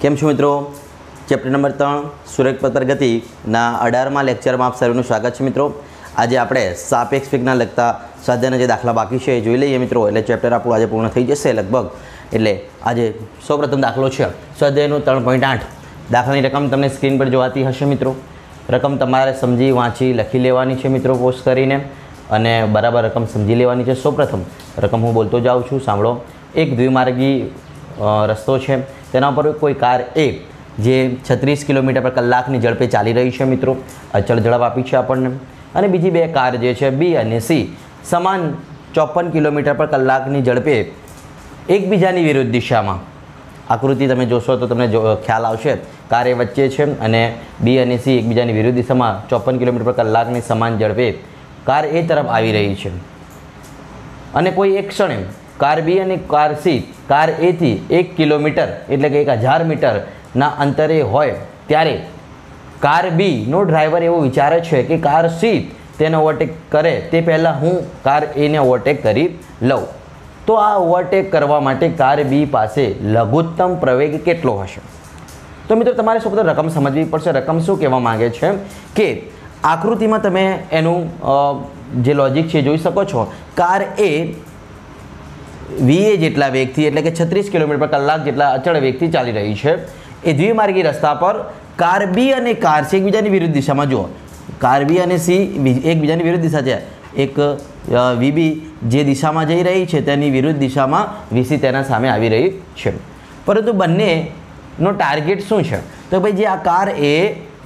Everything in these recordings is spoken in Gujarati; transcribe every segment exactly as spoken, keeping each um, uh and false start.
केम छो मित्रों? चेप्टर नंबर त्रण सुरेखपत्र गतिना अठारमां लेक्चरमां आप सर्वेनुं स्वागत छे मित्रों। आज आपणे सापेक्ष वेगना लगता स्वाध्यायना जे दाखला बाकी छे जोई लईए मित्रों। एटले चेप्टर आपणुं आज पूर्ण थई जशे लगभग। एटले आज सौप्रथम दाखलो छे स्वाध्यायनो त्रण पॉइंट आठ। दाखलानी रकम तमने स्क्रीन पर जोवाती हशे मित्रों। रकम तमारे समजी वाँची लखी लेवानी छे मित्रों पोस्ट करीने अने बराबर रकम समझी लेवानी छे। सौप्रथम रकम हूँ बोलतो जाऊँ छूँ, सांभळो। एक द्विमार्गी रस्तो है, तेना पर कोई कार ए जे छत्रीस किलोमीटर पर कलाकनी झड़पे चाली रही है मित्रों, अचल झड़प आपी है आपने। अने बीजी बे कार जे है बी अने सी समान चौपन किलोमीटर पर कलाकनी झड़पे एकबीजानी विरुद्ध दिशा में, आकृति तमे जोशो तो तमने जो ख्याल आवशे। कार ए वच्चे छे अने बी अने सी एकबीजानी विरुद्ध दिशा में चौपन किलोमीटर पर कलाकनी समान झड़पे कार ए तरफ आवी रही है। अने कोई एक क्षणे कार बी अने कार सी कार ए थी एक किलोमीटर एटले के एक हज़ार मीटर ना अंतरे होय त्यारे कार बी नो ड्राइवर एवं विचारे छे कि कार सी तेने ओवरटेक करे ते पहला हूँ कार ए ने ओवरटेक करी लऊं। तो आ ओवरटेक करवा माटे कार बी पासे लघुत्तम प्रवेग केटलो हशे? तो मित्रों तमारे सौ प्रथम रकम समझवी पड़शे। रकम शुं कहेवा मांगे छे के आकृति में तमे एनुं जे लॉजिक छे जोई शको छो। कार ए वीए जेटला वेग थी एटले के छत्रीस किलोमीटर पर कलाक जेटला अचल वेग थी चाली रही है। ए द्विमार्गी रस्ता पर कार बी अने कार सी एकबीजानी विरुद्ध दिशा में, जुओ कार बी अने सी एकबीजानी विरुद्ध दिशा है। एक वीबी जे दिशा में जई रही है तेनी विरुद्ध दिशा में वीसी तेना सामे आवी रही है। परंतु बंने नो टार्गेट शुं छे? तो भाई जे आ कार ए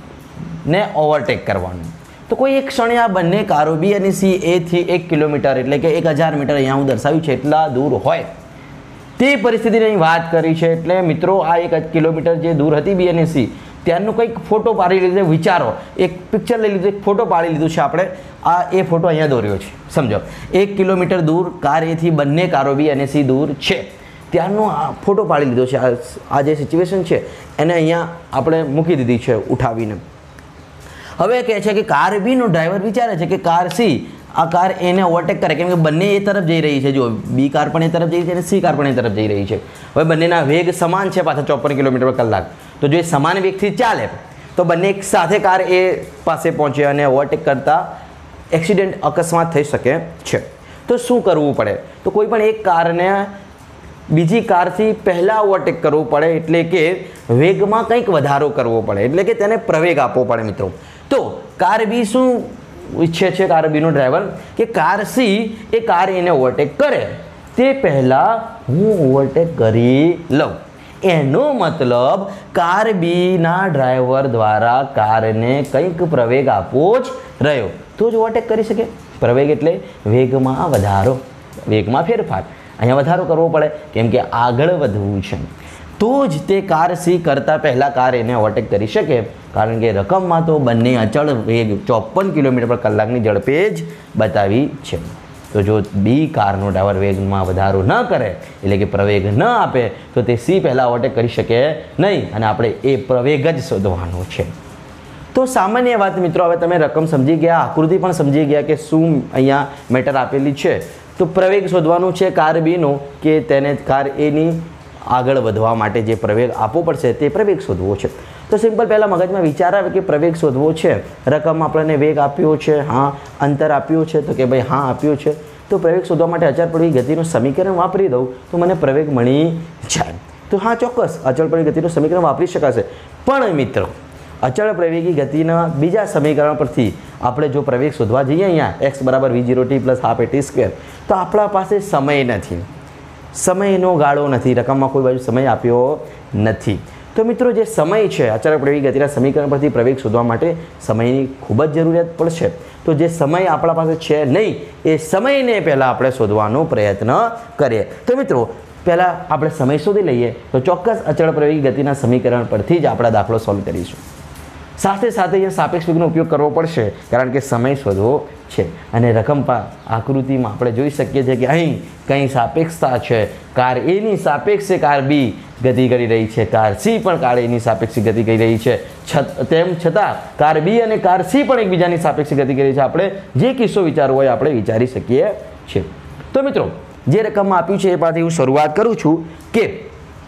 ने ओवरटेक करवानुं। तो कोई एक क्षण आ बने कारो बी अने सी ए थी एक किलोमीटर एटले के एक हज़ार मीटर अहींया हूँ दर्शाव्युं छे एटला दूर होय ते परिस्थितिनी अहीं वात करी छे। एटले मित्रों आ एक किलोमीटर जे दूर हती बी अने सी त्यारनो कंईक फोटो पाड़ी लीधो। विचारो, एक पिक्चर लई लीधुं, एक फोटो पाड़ी लीधुं छे आपणे। आ ए फोटो अहींया दोर्यो छे, समझो। एक किलोमीटर दूर कार ए थी बंने कारो बी अने सी दूर छे त्यारनो आ फोटो पाड़ी लीधो छे। आ जे सिच्युएशन छे एने अहींया आपणे मूकी दीधी छे उठावीने। हवे कहे छे कि कार बी नो ड्राइवर विचारे छे कि कार सी आ कार ए ने ओवरटेक करे, केम के बंने ए तरफ जई रही है। जो बी कार पण ए तरफ जई रही है, सी कार पण ए तरफ जई रही है। हवे बंनेना वेग समान छे पाछा चौपन किलोमीटर पर कलाक। तो जो समान वेगथी चाले तो बंने एक साथे कार ए पासे पहोंचे अने ओवरटेक करता एक्सिडेंट अकस्मात थई शके छे। तो शुं करवुं पड़े? तो कोई पण एक कारने बीजी कारथी पहला ओवरटेक करवुं पड़े, एटले के वेगमां कंईक वधारो करवो पड़े, एटले के तेने प्रवेग आपवो पड़े मित्रों। तो कार बी शुं ઈચ્છે છે કાર બીનો ડ્રાઈવર કે કાર સી એ કાર એને ઓવરટેક કરે તે પહેલાં હું ઓવરટેક કરી લઉં। એનો મતલબ કાર બીના ડ્રાઈવર દ્વારા કારને કંઈક પ્રવેગ આપવો જ રહ્યો તો જ ઓવરટેક કરી શકે। પ્રવેગ એટલે વેગમાં વધારો, વેગમાં ફેરફાર। અહીંયા વધારો કરવો પડે કેમ કે આગળ વધવું છે तो ज ते कार सी करता पहला कार एने ओवरटेक करी शके, कारण के रकम में तो बंने अचल वेग चौपन किलोमीटर पर कलाकनी झड़पे ज बतावी छे। तो जो बी कार नो ड्राइवर वेग में वधारो न करे एटले के प्रवेग न आपे तो ते सी पहला ओवरटेक करी शके नहीं अने आपणे ए प्रवेग ज शोधवानो छे। तो सामान्य बात मित्रों, हवे तमे रकम समझी गया, आकृति पण समझी गया कि शुं अहींया मेटर आपेली छे। तो प्रवेग शोधवानुं छे कार बी नो कि तेने कार ए नी आगळ वधवा माटे जे प्रवेग आपवो पड़शे ते प्रवेग शोधवो छे। तो सिंपल पहला मगज में विचार आवे कि प्रवेग शोधवो छे। रकम आपणे वेग आप्यो छे, हाँ अंतर आप्यो छे तो कि भाई हाँ आप्यो छे। तो प्रवेग शोधवा माटे अचल प्रवेगी गतिनुं समीकरण वापरी दऊं तो मने प्रवेग मळी जाय। तो हाँ चोक्कस अचल प्रवेगी गतिनुं समीकरण वापरी शकाशे। पण मित्रों अचल प्रवेगी गतिना बीजा समीकरण परथी आपणे जो प्रवेग शोधवा जईए अहींया एक्स बराबर V zero T plus half A T square, तो आपणा पासे समय नथी, समयनो गाळो नथी, रकम में कोई बाजू समय आप्यो नथी। तो मित्रों जे समय है अचल प्रवेगी गतिना समीकरण परथी प्रवेग शोधवा माटे समयनी खूब ज जरूरियात पड़शे। तो जे समय आपणा पासे छे नहीं ए समयने पहला आपणे शोधवानो प्रयत्न करीए। तो मित्रों पहला आपणे समय शोधी लईए तो चोक्कस अचल प्रवेगी गतिना समीकरण परथी ज आपणे दाखलो सॉल्व करीशुं। साथे साथे अहींया सापेक्ष वेगनो उपयोग करवो पड़शे कारण के समय शोधवो छे। अने रकम पर आकृति में आपणे जोई शकीए छीए कि अहीं कई सापेक्षता छे। कार ए नी सापेक्षे कार बी गति करी रही है, कार सी पण कार ए नी सापेक्षे गति करी रही है, तेम छतां कार बी अने कार सी पण एकबीजानी सापेक्षे गति करी छे। आपणे जे किस्सो विचारवो होय आपणे विचारी शकीए छीए। तो मित्रों जे रकम में आप्युं छे ए परथी हुं शरूआत करूं छुं के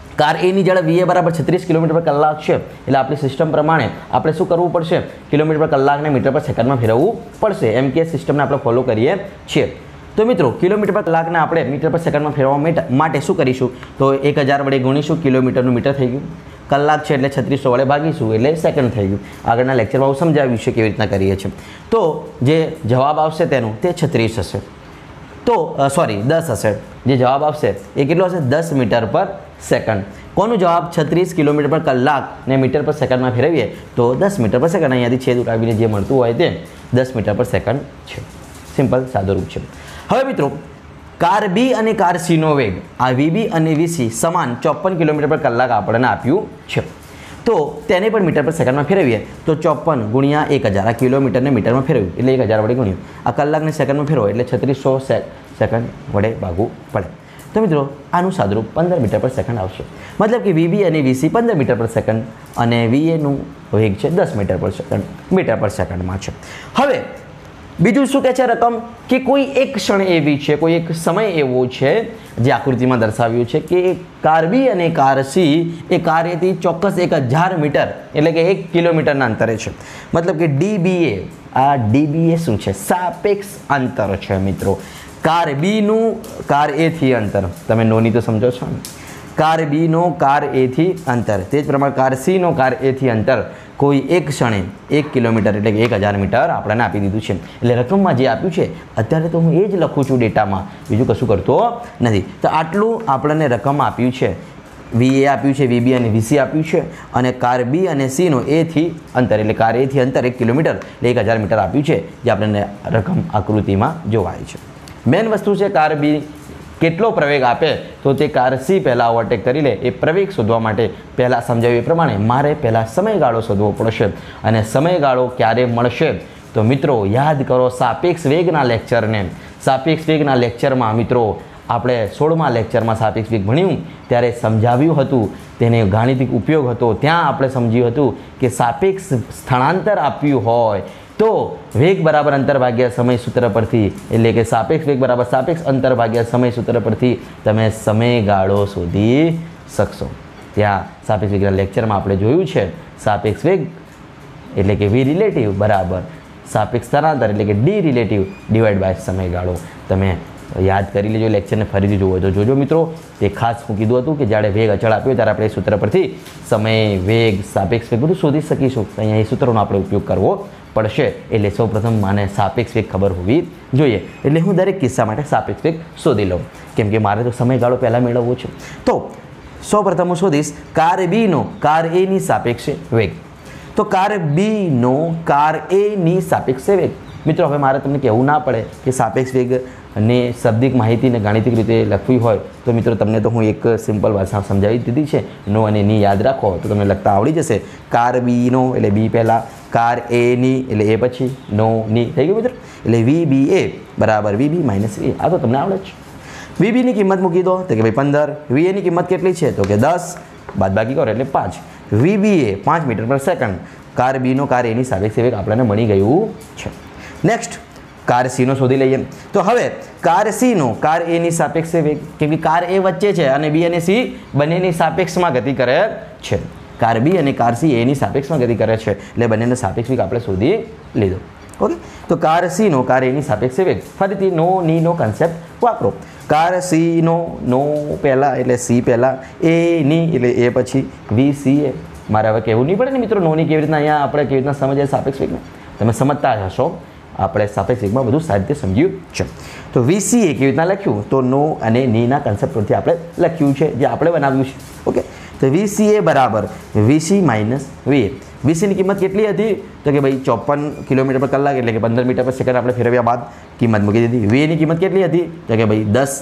કાર એની ઝડપ વી એ બરાબર છત્રીસ કિલોમીટર પર કલાક છે એટલે આપણી સિસ્ટમ પ્રમાણે આપણે શું કરવું પડશે, કિલોમીટર પર કલાકને મીટર પર સેકન્ડમાં ફેરવવું પડશે. એમ કે સિસ્ટમને આપણે ફોલો કરીએ છીએ. તો મિત્રો કિલોમીટર પર કલાકને આપણે મીટર પર સેકન્ડમાં ફેરવવા માટે શું કરીશું, તો એક હજાર વડે ગુણીશું, કિલોમીટરનું મીટર થઈ ગયું, કલાક છે એટલે છત્રીસો વડે ભાગીશું એટલે સેકન્ડ થઈ ગયું. આગળના લેક્ચરમાં હું સમજાવ્યું છે કેવી રીતના કરીએ છીએ. તો જે જવાબ આવશે તેનું તે છત્રીસ હશે, તો સોરી દસ હશે. જે જવાબ આવશે એ કેટલો હશે, દસ મીટર પર સેકન્ડ. કોનો જવાબ, છત્રીસ કિલોમીટર પર કલાક ને મીટર પર સેકન્ડમાં ફેરવીએ તો દસ મીટર પર સેકન્ડ. અહીંયાથી છેદ ઉડાવીને જે મળતું હોય તે દસ મીટર પર સેકન્ડ છે. સિમ્પલ સાદો રૂપ છે. હવે મિત્રો કાર બી અને કાર સીનો વેગ આ વીબી અને વીસી સમાન ચોપન કિલોમીટર પર કલાક આપણને આપ્યું છે. તો તેને પણ મીટર પર સેકન્ડમાં ફેરવીએ તો ચોપન ગુણ્યા એક હજાર, આ કિલોમીટરને મીટરમાં ફેરવ્યું એટલે એક હજાર વડે ગુણ્યું, આ કલાકને સેકન્ડમાં ફેરવો એટલે છત્રીસો સેકન્ડ વડે ભાગવું પડે. તો મિત્રો આનું સાદુરૂપ પંદર મીટર પર સેકન્ડ આવશે. મતલબ કે વીબી અને વીસી પંદર મીટર પર સેકન્ડ અને વીએનું વેગ છે દસ મીટર પર સેકન્ડ મીટર પર સેકન્ડમાં છે. હવે બીજું શું કહે છે રકમ, કે કોઈ એક ક્ષણ એવી છે, કોઈ એક સમય એવો છે જે આકૃતિમાં દર્શાવ્યું છે કે કાર બી અને કાર સી એ કાર એથી ચોક્કસ એક હજાર મીટર એટલે કે એક કિલોમીટરના અંતરે છે. મતલબ કે ડીબીએ, આ ડીબીએ શું છે, સાપેક્ષ અંતર છે મિત્રો. કાર બીનું કાર એથી અંતર તમે નોની તો સમજો છો ને, કાર બીનો કાર એથી અંતર, તે જ પ્રમાણે કાર સીનો કાર એથી અંતર કોઈ એક ક્ષણે એક કિલોમીટર એટલે કે એક હજાર મીટર આપણને આપી દીધું છે. એટલે રકમમાં જે આપ્યું છે અત્યારે તો હું એ જ લખું છું ડેટામાં, બીજું કશું કરતો નથી. તો આટલું આપણને રકમ આપ્યું છે, વી એ આપ્યું છે, વીબી અને વીસી આપ્યું છે, અને કાર બી અને સીનો એથી અંતર એટલે કાર એથી અંતર એક કિલોમીટર એટલે એક હજાર મીટર આપ્યું છે, જે આપણને રકમ આકૃતિમાં જોવાય છે. મેન વસ્તુ છે કાર બી કેટલો પ્રવેગ આપે તો તે કાર સી પહેલાં ઓવરટેક કરી લે. એ પ્રવેગ શોધવા માટે પહેલાં સમજાવ્યું એ પ્રમાણે મારે પહેલાં સમયગાળો શોધવો પડશે. અને સમયગાળો ક્યારે મળશે તો મિત્રો યાદ કરો સાપેક્ષ વેગના લેક્ચરને. સાપેક્ષ વેગના લેક્ચરમાં મિત્રો આપણે સોળમા લેક્ચરમાં સાપેક્ષ વેગ ભણ્યું ત્યારે સમજાવ્યું હતું, તેને ગાણિતિક ઉપયોગ હતો. ત્યાં આપણે સમજ્યું હતું કે સાપેક્ષ સ્થળાંતર આપ્યું હોય તો વેગ બરાબર અંતર ભાગ્યા સમય સૂત્ર પરથી એટલે કે સાપેક્ષ વેગ બરાબર સાપેક્ષ અંતર ભાગ્યા સમય સૂત્ર પરથી તમે સમયગાળો શોધી શકશો. ત્યાં સાપેક્ષ વેગના લેક્ચરમાં આપણે જોયું છે સાપેક્ષ વેગ એટલે કે વી રિલેટિવ બરાબર સાપેક્ષ સ્થળાંતર એટલે કે ડી રિલેટિવ ડિવાઈડ બાય સમયગાળો. તમે યાદ કરી લેજો, લેક્ચરને ફરીથી જોવો તો જોજો મિત્રો. તે ખાસ હું કીધું હતું કે જ્યારે વેગ અચળ આપ્યો ત્યારે આપણે એ સૂત્ર પરથી સમય, વેગ, સાપેક્ષ વેગ બધું શોધી શકીશું. અહીંયા એ સૂત્રોનો આપણે ઉપયોગ કરવો પડશે. એટલે સૌપ્રથમ મને સાપેક્ષ વેગ ખબર હોવી જોઈએ. એટલે હું દરેક કિસ્સા માટે સાપેક્ષ વેગ શોધી લઉં, કેમ કે મારે તો સમયગાળો પહેલાં મેળવવો છે. તો સૌપ્રથમ હું શોધીશ કાર બીનો કાર એની સાપેક્ષે વેગ. તો કાર બીનો કાર એની સાપેક્ષે વેગ. મિત્રો હવે મારે તમને કહેવું ના પડે કે સાપેક્ષ વેગ ને શાબ્દિક માહિતીને ગાણિતિક રીતે લખવી હોય તો મિત્રો તમને તો હું એક સિમ્પલ ભાષા સમજાવી દીધી છે. નો અને ની યાદ રાખો તો તમને લખતા આવડી જશે. કાર બીનો એટલે બી પહેલાં, કાર એની એટલે એ પછી, નો ની થઈ ગયું મિત્રો. એટલે વી બી એ બરાબર વી બી માઇનસ વી. આ તો તમને આવડે જ. વીબીની કિંમત મૂકી દો તો કે ભાઈ પંદર. વી એની કિંમત કેટલી છે તો કે દસ, બાદ બાકી કરો એટલે પાંચ. વીબી એ પાંચ મીટર પર સેકન્ડ. કાર બીનો કાર એની સાપેક્ષે વેગ આપણને મળી ગયું છે. નેક્સ્ટ કાર સીનો શોધી લઈએ. તો હવે કાર સીનો કાર એની સાપેક્ષે વેગ, કેમ કે કાર એ વચ્ચે છે અને બી અને સી બંનેની સાપેક્ષમાં ગતિ કરે છે. કાર બી અને કાર સી એની સાપેક્ષમાં ગતિ કરે છે એટલે બંનેનો સાપેક્ષ વેગ આપણે શોધી લીધો. ઓકે, તો કાર સીનો કાર એની સાપેક્ષે વેગ. ફરીથી નો ની નો કન્સેપ્ટ વાપરો. કાર સીનો નો પહેલાં એટલે સી પહેલાં, એ ની એટલે એ પછી, વી સી એ. મારે હવે કહેવું નહીં પડે ને મિત્રો નોની કેવી રીતના અહીંયા આપણે કેવી રીતના સમજીએ સાપેક્ષ વેગને. તમે સમજતા જ હશો. આપણે સાપેક્ષ વેગમાં બધું સારી રીતે સમજ્યું છે. તો વીસી એ કેવી રીતના લખ્યું તો નો અને નીના કન્સેપ્ટ પરથી આપણે લખ્યું છે, જે આપણે બનાવ્યું છે. ઓકે, તો વીસી એ બરાબર વીસી માઇનસ વી એ. વીસીની કિંમત કેટલી હતી તો કે ભાઈ ચોપન કિલોમીટર પર કલાક એટલે કે પંદર મીટર પર સેકન્ડ આપણે ફેરવ્યા બાદ કિંમત મૂકી દીધી. વીએની કિંમત કેટલી હતી તો કે ભાઈ દસ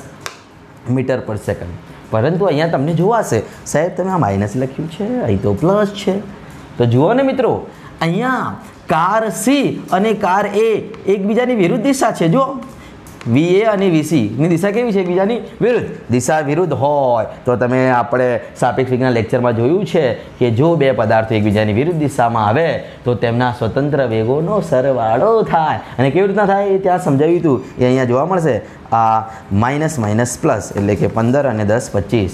મીટર પર સેકન્ડ. પરંતુ અહીંયા તમને જોવાશે સાહેબ તમે આ માઇનસ લખ્યું છે, અહીં તો પ્લસ છે. તો જુઓ ને મિત્રો, અહીંયા કાર સી અને કાર એ એકબીજાની વિરુદ્ધ દિશા છે. જો વી એ અને વીસીની દિશા કેવી છે? એકબીજાની વિરુદ્ધ. દિશા વિરુદ્ધ હોય તો તમે આપણે સાપેક્ષ વેગના લેક્ચરમાં જોયું છે કે જો બે પદાર્થો એકબીજાની વિરુદ્ધ દિશામાં આવે તો તેમના સ્વતંત્ર વેગોનો સરવાળો થાય. અને કેવી રીતના થાય એ ત્યાં સમજાવ્યું હતું. એ અહીંયા જોવા મળશે. આ માઇનસ માઇનસ પ્લસ એટલે કે પંદર અને દસ પચીસ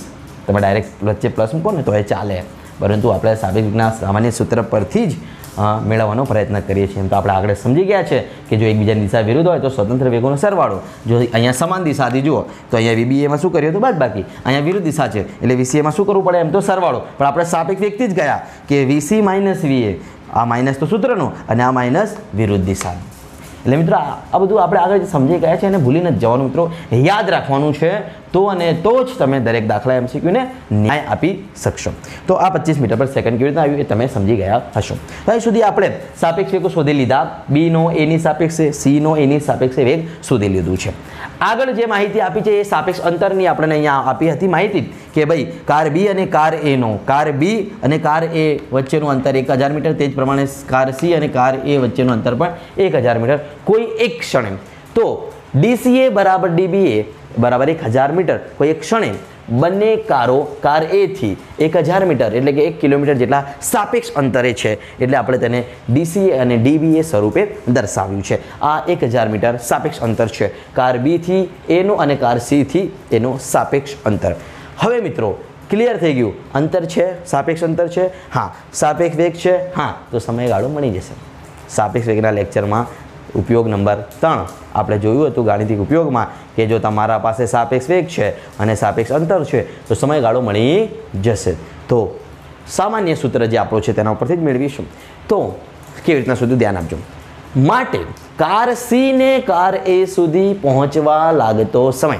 તમે ડાયરેક્ટ વચ્ચે પ્લસ મૂકો ને તો એ ચાલે, પરંતુ આપણે સાપેક્ષ વેગના સામાન્ય સૂત્ર પરથી જ મેળવવાનો પ્રયત્ન કરીએ છીએ. એમ તો આપણે આગળ સમજી ગયા છે કે જો એકબીજાની દિશા વિરુદ્ધ હોય તો સ્વતંત્ર વેગોનો સરવાળો. જો અહીંયા સમાન દિશાથી જુઓ તો અહીંયા વીબીએમાં શું કર્યું હતું? બાદબાકી. અહીંયા વિરુદ્ધ દિશા છે એટલે વીસીએમાં શું કરવું પડે? એમ તો સરવાળો. પણ આપણે સાપેક્ષ વેગથી જ ગયા કે વીસી માઇનસ વીએ, આ માઇનસ તો સૂત્રનું અને આ માઇનસ વિરુદ્ધ દિશાનું. એટલે મિત્રો આ બધું આપણે આગળ સમજી ગયા છે અને ભૂલી નથી જવાનું મિત્રો, યાદ રાખવાનું છે. તો અને તો જ તમે દરેક દાખલા એમસીક્યુને ન્યાય આપી શકશો. તો આ પચીસ મીટર પર સેકન્ડ કેવી રીતે આવ્યું એ તમે સમજી ગયા હશો. અહીં સુધી આપણે સાપેક્ષ વેગો શોધી લીધા. બીનો એની સાપેક્ષે, સીનો એની સાપેક્ષે વેગ શોધી લીધું છે. આગળ જે માહિતી આપી છે એ સાપેક્ષ અંતરની આપણને અહીંયા આપી હતી માહિતી કે ભાઈ કાર બી અને કાર એનો, કાર બી અને કાર એ વચ્ચેનું અંતર એક હજાર મીટર, તે જ પ્રમાણે કાર સી અને કાર એ વચ્ચેનું અંતર પણ એક હજાર મીટર. કોઈ એક ક્ષણે તો ડીસીએ બરાબર ડીબીએ બરાબર એક હજાર મીટર. કોઈ એક ક્ષણે બંને કારો કાર એથી એક હજાર મીટર એટલે કે એક કિલોમીટર જેટલા સાપેક્ષ અંતરે છે, એટલે આપણે તેને ડીસીએ અને ડીબીએ સ્વરૂપે દર્શાવ્યું છે. આ એક હજાર મીટર સાપેક્ષ અંતર છે કાર બીથી એનું અને કાર સીથી એનું સાપેક્ષ અંતર. હવે મિત્રો ક્લિયર થઈ ગયું? અંતર છે, સાપેક્ષ અંતર છે, હા. સાપેક્ષ વેગ છે, હા. તો સમયગાળો મળી જશે. સાપેક્ષ વેગના લેક્ચરમાં ઉપયોગ નંબર ત્રણ આપણે જોયું હતું ગાણિતિક ઉપયોગમાં કે જો તમારા પાસે સાપેક્ષ વેગ છે અને સાપેક્ષ અંતર છે તો સમયગાળો મળી જશે. તો સામાન્ય સૂત્ર જે આપણો છે તેના ઉપરથી જ મેળવીશું. તો કેવી રીતના સુધી ધ્યાન આપજો. માટે કાર સી ને કાર એ સુધી પહોંચવા લાગતો સમય,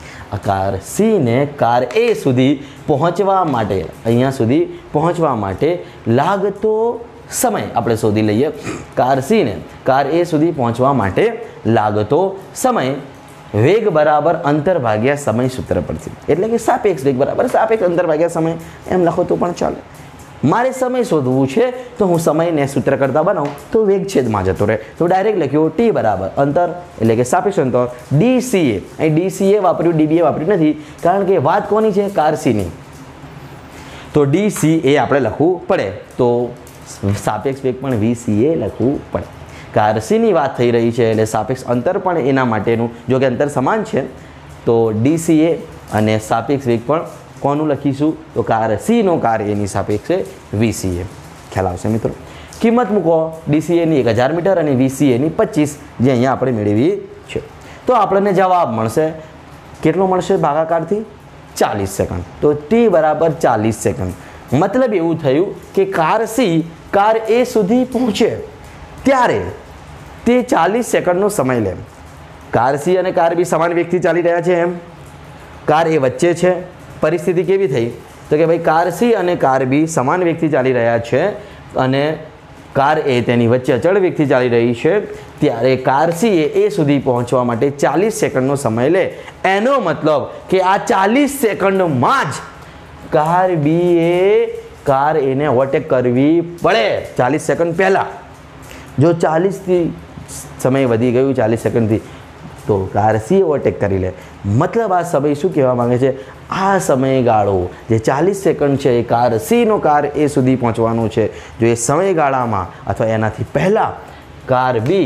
કાર સી ને કાર એ સુધી પહોંચવા માટે, અહીંયા સુધી પહોંચવા માટે લાગતો સમય આપણે શોધી લઈએ. કાર સી ને કાર એ સુધી પહોંચવા માટે લાગતો સમય વેગ બરાબર અંતર ભાગ્યા સમય સૂત્ર પરથી, એટલે કે સાપેક્ષ વેગ બરાબર સાપેક્ષ અંતર ભાગ્યા સમય એમ લખો તો પણ ચાલે. મારે સમય શોધવું છે તો હું સમયને સૂત્ર કરતા બનાવું તો વેગ છેદમાં જતો રહે, તો ડાયરેક્ટ લખ્યું ટી બરાબર અંતર એટલે કે સાપેક્ષ અંતર ડીસીએ. અહીં ડીસીએ વાપર્યું, ડીબીએ વાપર્યું નથી, કારણ કે વાત કોની છે? કાર સીની. તો ડીસીએ આપણે લખવું પડે, તો સાપેક્ષ વેગ પણ વીસીએ લખવું પડે. કાર સીની વાત થઈ રહી છે એટલે સાપેક્ષ અંતર પણ એના માટેનું, જો કે અંતર સમાન છે તો ડીસીએ અને સાપેક્ષ વેગ પણ કોનું લખીશું? તો કાર સીનો કાર એની સાપેક્ષે વીસીએ. ખ્યાલ આવશે મિત્રો? કિંમત મૂકો ડીસીએની એક હજાર મીટર અને વીસીએની પચીસ, જે અહીંયા આપણે મેળવી છે. તો આપણને જવાબ મળશે કેટલો મળશે? ભાગાકારથી ચાલીસ સેકન્ડ. તો ટી બરાબર ચાલીસ સેકન્ડ. મતલબ એવું થયું કે કાર સી કાર એ સુધી પહોંચે ત્યારે તે ચાલીસ સેકન્ડનો સમય લે. કાર સી અને કાર બી સમાન વેગથી ચાલી રહ્યા છે. એમ કાર એ વચ્ચે છે. પરિસ્થિતિ કેવી થઈ? તો કે ભાઈ કાર સી અને કાર બી સમાન વેગથી ચાલી રહ્યા છે અને કાર એ તેની વચ્ચે અચળ વેગથી ચાલી રહી છે, ત્યારે કાર સી એ એ સુધી પહોંચવા માટે ચાલીસ સેકન્ડનો સમય લે. એનો મતલબ કે આ ચાલીસ સેકન્ડમાં જ કાર બી એ કાર એને ઓવરટેક કરવી પડે ચાલીસ સેકન્ડ પહેલાં. જો ચાલીસથી સમય વધી ગયું ચાલીસ સેકન્ડથી તો કાર સી ઓવરટેક કરી લે. મતલબ આ સમય શું કહેવા માંગે છે? આ સમયગાળો જે ચાલીસ સેકન્ડ છે એ કાર સીનો કાર એ સુધી પહોંચવાનું છે. જો એ સમયગાળામાં અથવા એનાથી પહેલાં કાર બી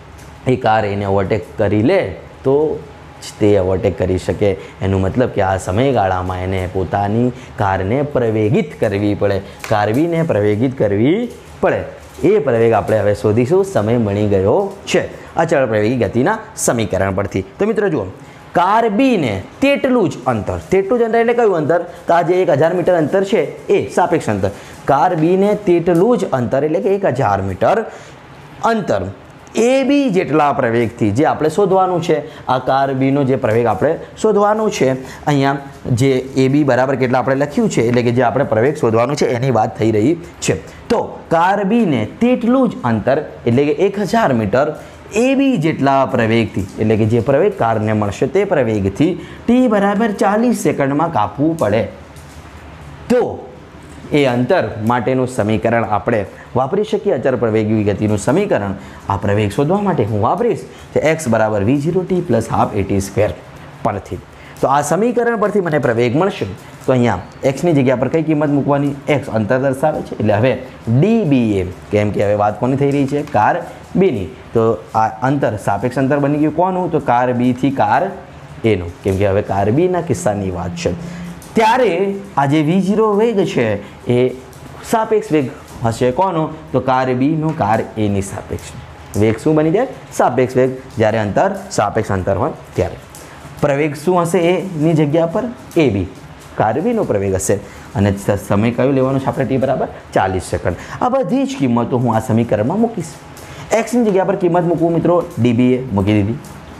એ કાર એને ઓવરટેક કરી લે તો તે ઓવરટેક કરી શકે. એનું મતલબ કે આ સમયગાળામાં એને પોતાની કારને પ્રવેગિત કરવી પડે, કાર બીને પ્રવેગિત કરવી પડે. એ પ્રવેગ આપણે હવે શોધીશું. સમય મળી ગયો છે અચળ પ્રવેગી ગતિના સમીકરણ પરથી. તો મિત્રો જુઓ, કાર બીને તેટલું જ અંતર, તેટલું જ અંતર એટલે કયું અંતર? તો આ જે એક હજાર મીટર અંતર છે એ સાપેક્ષ અંતર. કાર બીને તેટલું જ અંતર એટલે કે એક હજાર મીટર અંતર એ બી જેટલા પ્રવેગથી જે આપણે શોધવાનું છે, આ કાર બીનો જે પ્રવેગ આપણે શોધવાનું છે, અહીંયા જે એ બી બરાબર કેટલા આપણે લખ્યું છે એટલે કે જે આપણે પ્રવેગ શોધવાનું છે એની વાત થઈ રહી છે. તો કાર બીને તેટલું જ અંતર એટલે કે એક હજાર મીટર એ બી જેટલા પ્રવેગથી એટલે કે જે પ્રવેગ કારને મળશે તે પ્રવેગથી ટી બરાબર ચાલીસ સેકન્ડમાં કાપવું પડે. તો એ અંતર માટેનું સમીકરણ આપણે વાપરી શકીએ. અચળ પ્રવેગી ગતિનું સમીકરણ આ પ્રવેગ શોધવા માટે હું વાપરીશ કે એક્સ બરાબર V zero T plus half A T square પરથી. તો આ સમીકરણ પરથી મને પ્રવેગ મળશે. તો અહીંયા એક્સની જગ્યા પર કઈ કિંમત મૂકવાની? એક્સ અંતર દર્શાવે છે એટલે હવે ડી બી એ, કેમ કે હવે વાત કોની થઈ રહી છે? કાર બીની. તો આ અંતર સાપેક્ષ અંતર બની ગયું કોનું? તો કાર બીથી કાર એનું, કેમ કે હવે કાર બીના કિસ્સાની વાત છે. ત્યારે આ જે વી ઝીરો વેગ છે એ સાપેક્ષ વેગ હશે કોનો? તો કાર બીનો કાર એની સાપેક્ષ વેગ શું બની જાય? સાપેક્ષ વેગ. જ્યારે અંતર સાપેક્ષ અંતર હોય ત્યારે પ્રવેગ શું હશે? એની જગ્યા પર એ બી કાર બીનો પ્રવેગ હશે. અને સમય કયો લેવાનો છે આપણે? ટી બરાબર ચાલીસ સેકન્ડ. આ બધી જ કિંમતો હું આ સમીકરણમાં મૂકીશ. એક્સની જગ્યા પર કિંમત મૂકવું મિત્રો, ડીબીએ મૂકી દીધી.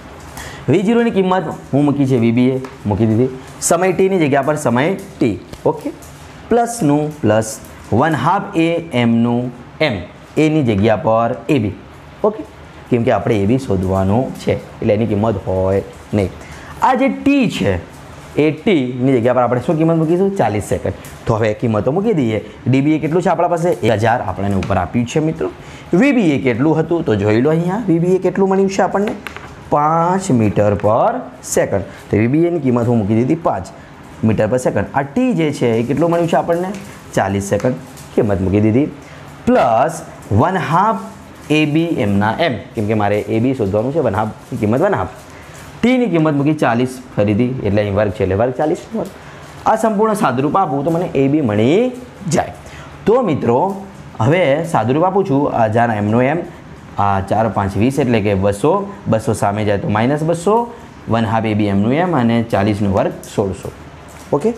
વી ઝીરોની કિંમત હું મૂકી છે વીબીએ મૂકી દીધી. સમય ટીની જગ્યા પર સમય ટી. ઓકે, પ્લસનું પ્લસ વન હાફ એ એમનું એમ એની જગ્યા પર એ બી. ઓકે, કેમ કે આપણે એ બી શોધવાનું છે એટલે એની કિંમત હોય નહીં. આ જે ટી છે એ ટીની જગ્યા પર આપણે શું કિંમત મૂકીશું? ચાલીસ સેકન્ડ. તો હવે કિંમતો મૂકી દઈએ. ડીબીએ કેટલું છે આપણા પાસે? એક હજાર આપણને ઉપર આપ્યું છે મિત્રો. વીબીએ કેટલું હતું તો જોઈ લો અહીંયા. વીબીએ કેટલું મળ્યું છે આપણને? પાંચ મીટર પર સેકન્ડ. તો વીબીએની કિંમત હું મૂકી દીધી પાંચ મીટર પર સેકન્ડ. આ ટી જે છે એ કેટલું મળ્યું છે આપણને? ચાલીસ સેકન્ડ. કિંમત મૂકી દીધી. Plus one half A B એમના એમ, કેમ કે મારે એ બી શોધવાનું છે. વન હાફની કિંમત વન હાફ. ટીની કિંમત મૂકી ચાલીસ ફરીથી, એટલે અહીં વર્ગ છે એટલે વર્ગ ચાલીસ વર્ગ. આ સંપૂર્ણ સાદુરૂપ આપું તો મને એ બી મળી જાય. તો મિત્રો હવે સાદુરૂપ આપું છું. આ હજાર એમનો એમ, આ ચાર પાંચ વીસ એટલે કે બસો. બસો સામે જાય તો માઇનસ બસો. વન હાફ એ બી એમનું એમ અને ચાલીસનો વર્ગ સોળસો. ઓકે,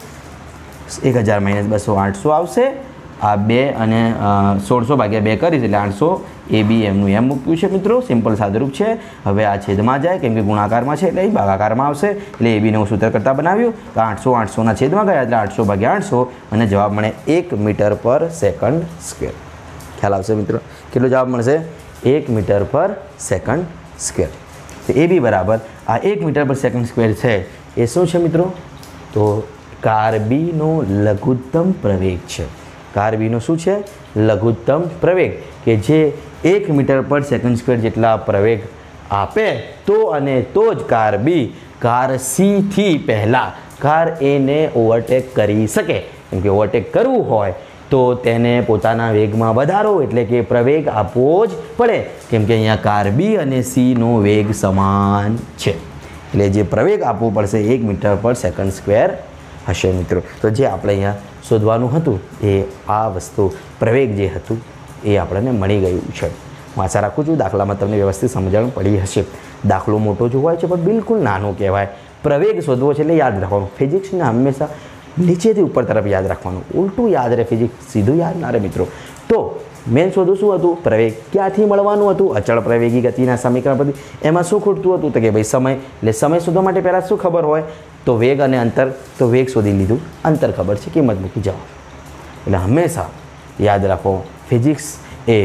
એક હજાર માઇનસ બસો આઠસો આવશે. આ બે અને સોળસો ભાગ્યા બે કરીશ એટલે આઠસો એ બી એમનું એમ મૂક્યું છે મિત્રો. સિમ્પલ સાદુરૂપ છે. હવે આ છેદમાં જાય કેમ કે ગુણાકારમાં છે એટલે ભાગાકારમાં આવશે. એટલે એ બીને હું સૂત્ર કરતાં બનાવ્યું તો આઠસો આઠસોના છેદમાં ગયા એટલે આઠસો ભાગ્યા આઠસો અને જવાબ મળે એક મીટર પર સેકન્ડ સ્ક્વેર. ખ્યાલ આવશે મિત્રો? કેટલો જવાબ મળશે? એક મીટર પર સેકન્ડ સ્ક્વેર. તો એ બી બરાબર આ એક મીટર પર સેકન્ડ સ્ક્વેર છે એ શું છે મિત્રો? તો કાર બીનો લઘુત્તમ પ્રવેગ છે. કાર બીનો શું છે? લઘુત્તમ પ્રવેગ, કે જે એક મીટર પર સેકન્ડ સ્ક્વેર જેટલા પ્રવેગ આપે તો અને તો જ કાર બી કાર સીથી પહેલાં કાર એને ઓવરટેક કરી શકે. કેમ કે ઓવરટેક કરવું હોય તો તેને પોતાના વેગમાં વધારો એટલે કે પ્રવેગ આપવો જ પડે. કેમ કે અહીંયા કાર બી અને સીનો વેગ સમાન છે એટલે જે પ્રવેગ આપવો પડશે એક મીટર પર સેકન્ડ સ્ક્વેર હશે મિત્રો. તો જે આપણે અહીંયા શોધવાનું હતું એ આ વસ્તુ પ્રવેગ જે હતું એ આપણને મળી ગયું છે. હું આશા રાખું છું દાખલામાં તમને વ્યવસ્થિત સમજણ પડી હશે. દાખલો મોટો જો હોય છે પણ બિલકુલ નાનો કહેવાય. પ્રવેગ શોધવો છે એટલે યાદ રાખવાનું. ફિઝિક્સને હંમેશા નીચેથી ઉપર તરફ યાદ રાખવાનું. ઉલટું યાદ રહે ફિઝિક્સ, સીધું યાદ ના રહે મિત્રો. તો મેન શોધવું શું હતું? પ્રવેગ. ક્યાંથી મળવાનું હતું? અચળ પ્રવેગી ગતિના સમીકરણ પરથી. એમાં શું ખૂટતું હતું? તો કે ભાઈ સમય. એટલે સમય શોધવા માટે પહેલાં શું ખબર હોય? તો વેગ અને અંતર. તો વેગ શોધી લીધું, અંતર ખબર છે, કિંમત મૂકી જવાબ. એટલે હંમેશા યાદ રાખો ફિઝિક્સ એ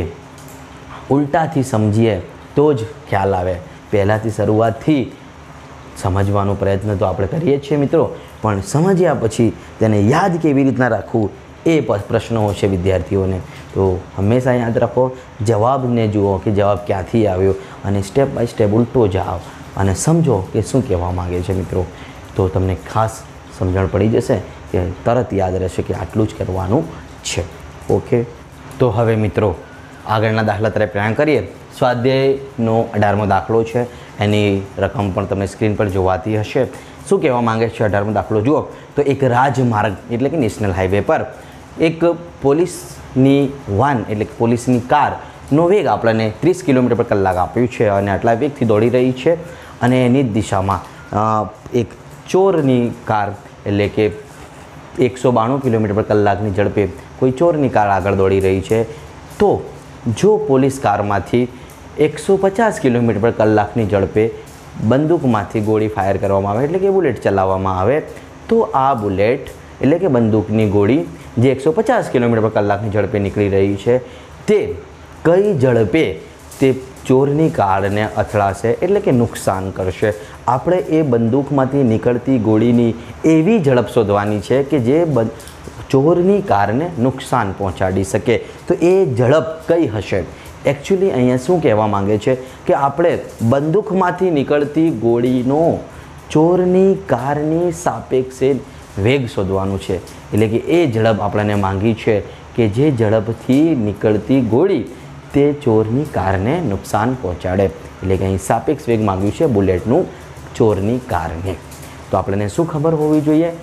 ઉલટાથી સમજીએ તો જ ખ્યાલ આવે. પહેલાંથી શરૂઆતથી સમજવાનો પ્રયત્ન તો આપણે કરીએ જ છીએ મિત્રો, પણ સમજ્યા પછી તેને યાદ કેવી રીતના રાખવું એ પ્રશ્નો છે વિદ્યાર્થીઓને. તો હંમેશા યાદ રાખો, જવાબને જુઓ કે જવાબ ક્યાંથી આવ્યો અને સ્ટેપ બાય સ્ટેપ ઉલટો જાઓ અને સમજો કે શું કહેવા માગે છે મિત્રો. તો તમને ખાસ સમજણ પડી જશે કે તરત યાદ રહેશે કે આટલું જ કરવાનું છે. ઓકે, તો હવે મિત્રો આગળના દાખલા તરફ પ્રયાણ કરીએ. સ્વાધ્યાયનો અઢારમો દાખલો છે, એની રકમ પણ તમને સ્ક્રીન પર જોવાતી હશે. શું કહેવા માંગે છે અઢારમો દાખલો જુઓ તો એક રાજમાર્ગ એટલે કે નેશનલ હાઈવે પર એક પોલીસની વાન એટલે કે પોલીસની કારનો વેગ આપણને ત્રીસ કિલોમીટર પર કલાક આપ્યું છે અને આટલા વેગથી દોડી રહી છે અને એની જ દિશામાં એક ચોરની કાર એટલે કે એકસો બાણું કિલોમીટર પર કલાકની ઝડપે કોઈ ચોરની કાર આગળ દોડી રહી છે. તો જો પોલીસ કારમાંથી એકસો પચાસ કિલોમીટર પર કલાકની ઝડપે બંદૂકમાંથી ગોળી ફાયર કરવામાં આવે એટલે કે બુલેટ ચલાવવામાં આવે તો આ બુલેટ એટલે કે બંદૂકની ગોળી જે એકસો પચાસ કિલોમીટર પર કલાકની ઝડપે નીકળી રહી છે તે કઈ ઝડપે તે ચોરની કારને અથડાશે એટલે કે નુકસાન કરશે. આપણે એ બંદૂકમાંથી નીકળતી ગોળીની એવી ઝડપ શોધવાની છે કે જે ચોરની કારને નુકસાન પહોંચાડી શકે. તો એ ઝડપ કઈ હશે? એકચ્યુઅલી અહીંયા શું કહેવા માંગે છે કે આપણે બંદૂકમાંથી નીકળતી ગોળીનો ચોરની કારની સાપેક્ષે વેગ શોધવાનું છે. એટલે કે એ ઝડપ આપણને માંગી છે કે જે ઝડપથી નીકળતી ગોળી તે ચોરની કારને નુકસાન પહોંચાડે. એટલે કે અહીં સાપેક્ષ વેગ માંગ્યું છે બુલેટનું ચોરની કારને. તો આપણને શું ખબર હોવી જોઈએ?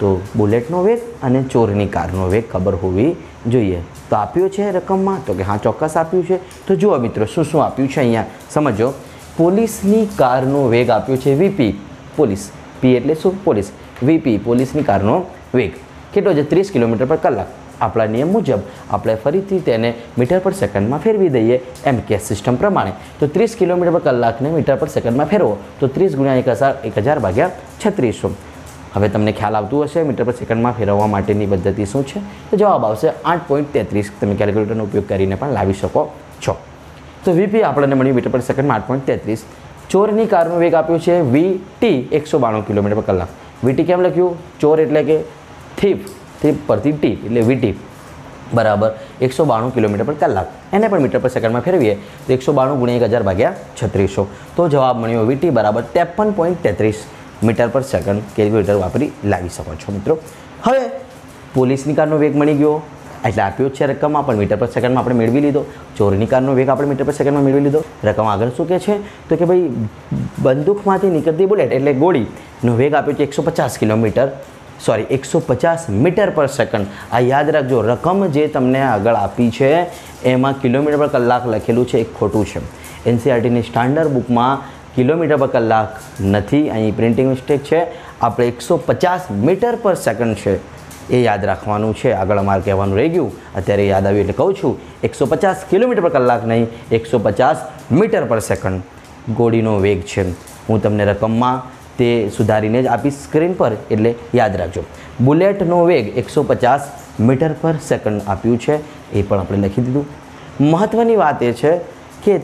તો બુલેટનો વેગ અને ચોરની કારનો વેગ ખબર હોવી જોઈએ. તો આપ્યો છે રકમમાં, તો કે હા ચોક્કસ આપ્યું છે. તો જુઓ મિત્રો શું શું આપ્યું છે અહીંયા સમજો. પોલીસની કારનો વેગ આપ્યો છે વીપી, પોલીસ, પી એટલે શું પોલીસ, વીપી પોલીસની કારનો વેગ કેટલો છે ત્રીસ કિલોમીટર પર કલાક. આપણા નિયમ મુજબ આપણે ફરીથી તેને મીટર પર સેકન્ડમાં ફેરવી દઈએ એમ કે સિસ્ટમ પ્રમાણે. તો ત્રીસ કિલોમીટર પર કલાકને મીટર પર સેકન્ડમાં ફેરવો તો ત્રીસ ગુણ્યા એક હજાર એક હજાર ભાગ્યા છત્રીસો. હવે તમને ખ્યાલ આવતું હશે મીટર પર સેકન્ડમાં ફેરવવા માટેની પદ્ધતિ શું છે. તો જવાબ આવશે આઠ પોઈન્ટ તેત્રીસ. તમે કેલ્ક્યુલેટરનો ઉપયોગ કરીને પણ લાવી શકો છો. તો વીપી આપણને મળ્યું મીટર પર સેકન્ડમાં આઠ પોઈન્ટ તેત્રીસ. ચોરની કારનો વેગ આપ્યો છે વી ટી એકસો બાણું કિલોમીટર પર કલાક. વીટી કેમ લખ્યું? ચોર એટલે કે થીફ, થીફ પરથી ટી એટલે વીટી બરાબર એકસો બાણું કિલોમીટર પર કલાક. એને પણ મીટર પર સેકન્ડમાં ફેરવીએ તો એકસો બાણું ગુણ્યા એક હજાર ભાગ્યા છત્રીસો. તો જવાબ મળ્યો વીટી બરાબર ત્રેપન પોઈન્ટ તેત્રીસ મીટર પર સેકન્ડ. કેલ્ક્યુલેટર વાપરી લાવી શકો છો મિત્રો. હવે પોલીસની કારનો વેગ મળી ગયો એટલે આપ્યો છે રકમમાં પણ મીટર પર સેકન્ડમાં આપણે મેળવી લીધો. ચોરની કારનો વેગ આપણે મીટર પર સેકન્ડમાં મેળવી લીધો. રકમ આગળ શું કહે છે તો કે ભાઈ બંદૂકમાંથી નીકળતી બુલેટ એટલે ગોળીનો વેગ આપ્યો છે એકસો પચાસ કિલોમીટર સોરી એકસો પચાસ મીટર પર સેકન્ડ. આ યાદ રાખજો, રકમ જે તમને આગળ આપી છે એમાં કિલોમીટર પર કલાક લખેલું છે એ ખોટું છે. એનસીઆરટીની સ્ટાન્ડર્ડ બુકમાં કિલોમીટર પર કલાક નથી, અહીં પ્રિન્ટિંગ મિસ્ટેક છે. આપણે એકસો પચાસ મીટર પર સેકન્ડ છે એ યાદ રાખવાનું છે. આગળ અમારે કહેવાનું રહી ગયું, અત્યારે યાદ આવ્યું એટલે કહું છું. એકસો પચાસ કિલોમીટર પર કલાક નહીં, એકસો પચાસ મીટર પર સેકન્ડ ગોળીનો વેગ છે. હું તમને રકમમાં તે સુધારીને જ આપીશ સ્ક્રીન પર એટલે યાદ રાખજો. બુલેટનો વેગ એકસો પચાસ મીટર પર સેકન્ડ આપ્યું છે એ પણ આપણે લખી દીધું. મહત્ત્વની વાત એ છે કે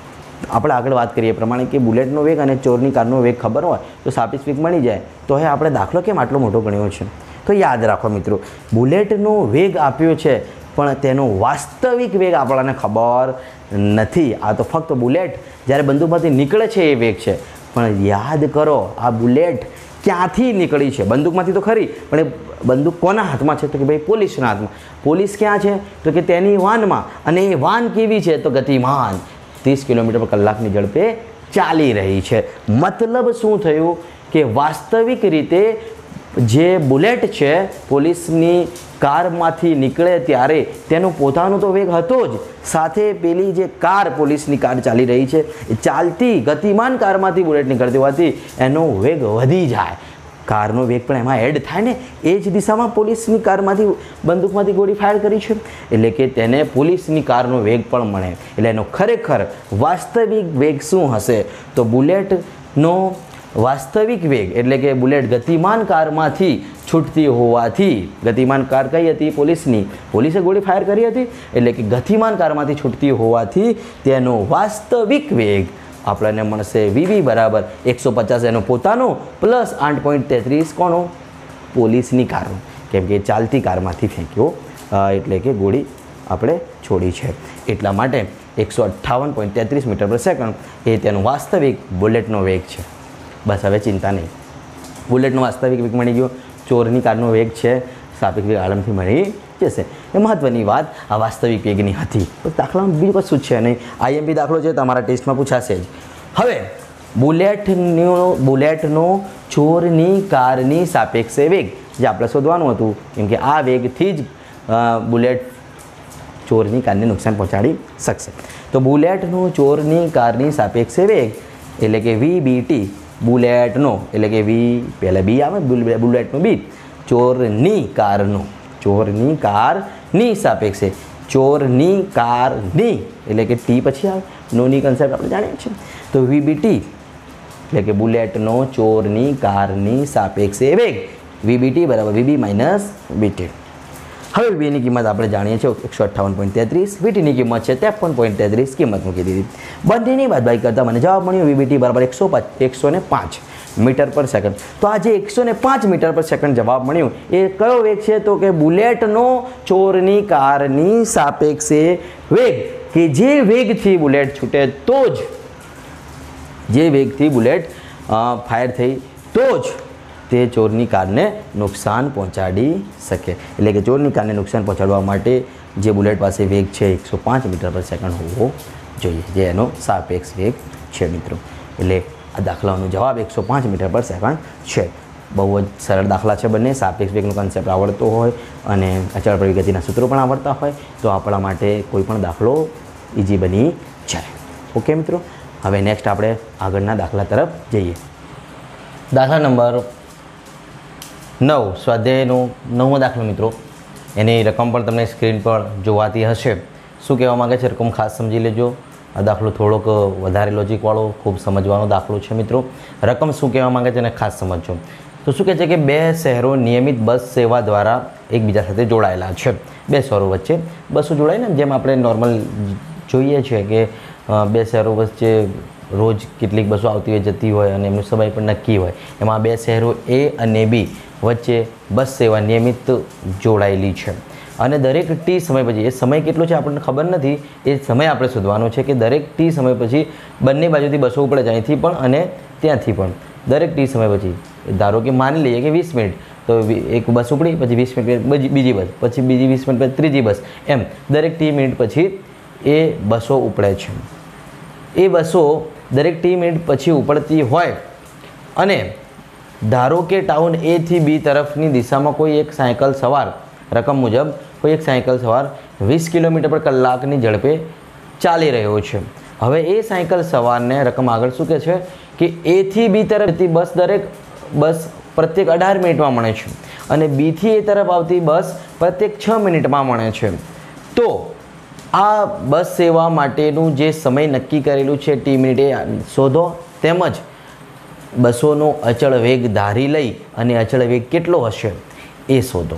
આપણે આગળ વાત કરીએ પ્રમાણે કે બુલેટનો વેગ અને ચોરની કારનો વેગ ખબર હોય તો સાપેક્ષ વેગ મળી જાય. તો હવે આપણે દાખલો કેમ આટલો મોટો ગણ્યો છે? તો યાદ રાખો મિત્રો, બુલેટનો વેગ આપ્યો છે પણ તેનો વાસ્તવિક વેગ આપણને ખબર નથી. આ તો ફક્ત બુલેટ જ્યારે બંદૂકમાંથી નીકળે છે એ વેગ છે. પણ યાદ કરો આ બુલેટ ક્યાંથી નીકળી છે? બંદૂકમાંથી તો ખરી, પણ એ બંદૂક કોના હાથમાં છે? તો કે ભાઈ પોલીસના હાથમાં. પોલીસ ક્યાં છે? તો કે તેની વાનમાં. અને એ વાન કેવી છે? તો ગતિમાન, ત્રીસ કિલોમીટર પર કલાકની ઝડપે ચાલી રહી છે. મતલબ શું થયું કે વાસ્તવિક રીતે જે બુલેટ છે પોલીસની કારમાંથી નીકળે ત્યારે તેનો પોતાનો તો વેગ હતો જ, સાથે પેલી જે કાર પોલીસની કાર ચાલી રહી છે એ ચાલતી ગતિમાન કારમાંથી બુલેટ નીકળતી હોવાથી એનો વેગ વધી જાય. કારનો વેગ પણ એમાં એડ થાય ને. એ જ દિશામાં પોલીસની કારમાંથી બંદૂકમાંથી ગોળી ફાયર કરી છે એટલે કે તેને પોલીસની કારનો વેગ પણ મળે. એટલે એનો ખરેખર વાસ્તવિક વેગ શું હશે? તો બુલેટનો વાસ્તવિક વેગ એટલે કે બુલેટ ગતિમાન કારમાંથી છૂટતી હોવાથી, ગતિમાન કાર કઈ હતી? પોલીસની. પોલીસે ગોળી ફાયર કરી હતી એટલે કે ગતિમાન કારમાંથી છૂટતી હોવાથી તેનો વાસ્તવિક વેગ આપણને મળશે વીવી બરાબર એકસો પચાસ એનો પોતાનો પ્લસ આઠ પોઈન્ટ તેત્રીસ કોનો? પોલીસની કારનો. કેમ કે ચાલતી કારમાંથી ફેંક્યો એટલે કે ગોળી આપણે છોડી છે એટલા માટે એકસો અઠ્ઠાવન પોઈન્ટ તેત્રીસ મીટર પર સેકન્ડ એ તેનો વાસ્તવિક બુલેટનો વેગ છે. બસ હવે ચિંતા નહીં, બુલેટનો વાસ્તવિક વેગ મળી ગયો. ચોરની કારનો વેગ છે સાપેક્ષ વેગ આરામથી મળી જશે. એ મહત્ત્વની વાત આ વાસ્તવિક વેગની હતી. તો દાખલામાં બીજું કશું જ છે નહીં. આઈએમપી દાખલો છે તમારા ટેસ્ટમાં પૂછાશે જ. હવે બુલેટનો બુલેટનો ચોરની કારની સાપેક્ષે વેગ જે આપણે શોધવાનું હતું, કેમ કે આ વેગથી જ બુલેટ ચોરની કારને નુકસાન પહોંચાડી શકશે. તો બુલેટનો ચોરની કારની સાપેક્ષે વેગ એટલે કે વી બી ટી બુલેટનો એટલે કે વી પહેલાં બી આવે બુલેટનો બી, ચોરની કારનો, ચોરની કારની સાપેક્ષે ચોરની કારની એટલે કે ટી પછી આવે, નોની કન્સેપ્ટ આપણે જાણીએ છીએ. તો વી બી ટી એટલે કે બુલેટનો ચોરની કારની સાપેક્ષે વેગ વી બી ટી બરાબર વી બી માઇનસ બી ટી. હવે વીની કિંમત આપણે જાણીએ છીએ એકસો અઠ્ઠાવન પોઈન્ટ તેત્રીસ, વીટીની કિંમત છે ત્રેપન પોઈન્ટ તેત્રીસ. કિંમત મૂકી દીધી. બંનેની બાદબાકી કરતાં મને જવાબ મળ્યો વીબીટી બરાબર એકસો એકસો ને પાંચ મીટર પર સેકન્ડ. તો આ જે એકસો ને પાંચ મીટર પર સેકન્ડ જવાબ મળ્યું એ કયો વેગ છે? તો કે બુલેટનો ચોરની કારની સાપેક્ષે વેગ, કે જે વેગથી બુલેટ છૂટે તો જ, જે વેગથી બુલેટ ફાયર થઈ તો જ તે ચોરની કારને નુકસાન પહોંચાડી શકે. એટલે કે ચોરની કારને નુકસાન પહોંચાડવા માટે જે બુલેટ પાસે વેગ છે એકસો પાંચ મીટર પર સેકન્ડ હોવો જોઈએ, જે એનો સાપેક્ષ વેગ છે મિત્રો. એટલે આ દાખલાનો જવાબ એકસો પાંચ મીટર પર સેકન્ડ છે. બહુ જ સરળ દાખલા છે બંને. સાપેક્ષ વેગનો કન્સેપ્ટ આવડતો હોય અને અચળ પ્રગતિના સૂત્રો પણ આવડતા હોય તો આપણા માટે કોઈ પણ દાખલો ઇઝી બની જાય. ઓકે મિત્રો, હવે નેક્સ્ટ આપણે આગળના દાખલા તરફ જઈએ. દાખલા નંબર નવ, સ્વાધ્યાયનો નવમો દાખલો મિત્રો. એની રકમ પણ તમને સ્ક્રીન પર જોવાતી હશે. શું કહેવા માગે છે રકમ ખાસ સમજી લેજો. આ દાખલો થોડોક વધારે લોજિકવાળો, ખૂબ સમજવાનો દાખલો છે મિત્રો. રકમ શું કહેવા માગે છે એને ખાસ સમજજો. તો શું કહે છે કે બે શહેરો નિયમિત બસ સેવા દ્વારા એકબીજા સાથે જોડાયેલા છે. બે શહેરો વચ્ચે બસો જોડાય ને, જેમ આપણે નોર્મલ જોઈએ છીએ કે બે શહેરો વચ્ચે રોજ કેટલીક બસો આવતી હોય, જતી હોય અને એમનો સમય પણ નક્કી હોય. એમાં બે શહેરો એ અને બી વચ્ચે બસ સેવા નિયમિત જોડાયેલી છે અને દરેક ટી સમય પછી, એ સમય કેટલો છે આપણને ખબર નથી, એ સમય આપણે શોધવાનો છે કે દરેક ટી સમય પછી બંને બાજુથી બસો ઉપડે છે, અહીંથી પણ અને ત્યાંથી પણ. દરેક ટી સમય પછી ધારો કે માની લઈએ કે વીસ મિનિટ, તો એક બસ ઉપડી, પછી વીસ મિનિટ બીજી બસ, પછી બીજી વીસ મિનિટ પછી ત્રીજી બસ, એમ દરેક ટી મિનિટ પછી એ બસો ઉપડે છે. એ બસો દરેક ટી મિનિટ પછી ઉપડતી હોય અને ધારો કે ટાઉન એથી બી તરફની દિશામાં કોઈ એક સાયકલ સવાર, રકમ મુજબ કોઈ એક સાયકલ સવાર વીસ કિલોમીટર પર કલાકની ઝડપે ચાલી રહ્યો છે. હવે એ સાયકલ સવારને રકમ આગળ શું કહે છે કે એથી બી તરફથી બસ દરેક બસ પ્રત્યેક અઢાર મિનિટમાં મળે છે અને બીથી એ તરફ આવતી બસ પ્રત્યેક છ મિનિટમાં મળે છે. તો આ બસ સેવા માટેનું જે સમય નક્કી કરેલું છે ટી મિનિટે શોધો, તેમજ બસોનો અચળ વેગ ધારી લઈ અને અચળ વેગ કેટલો હશે એ શોધો.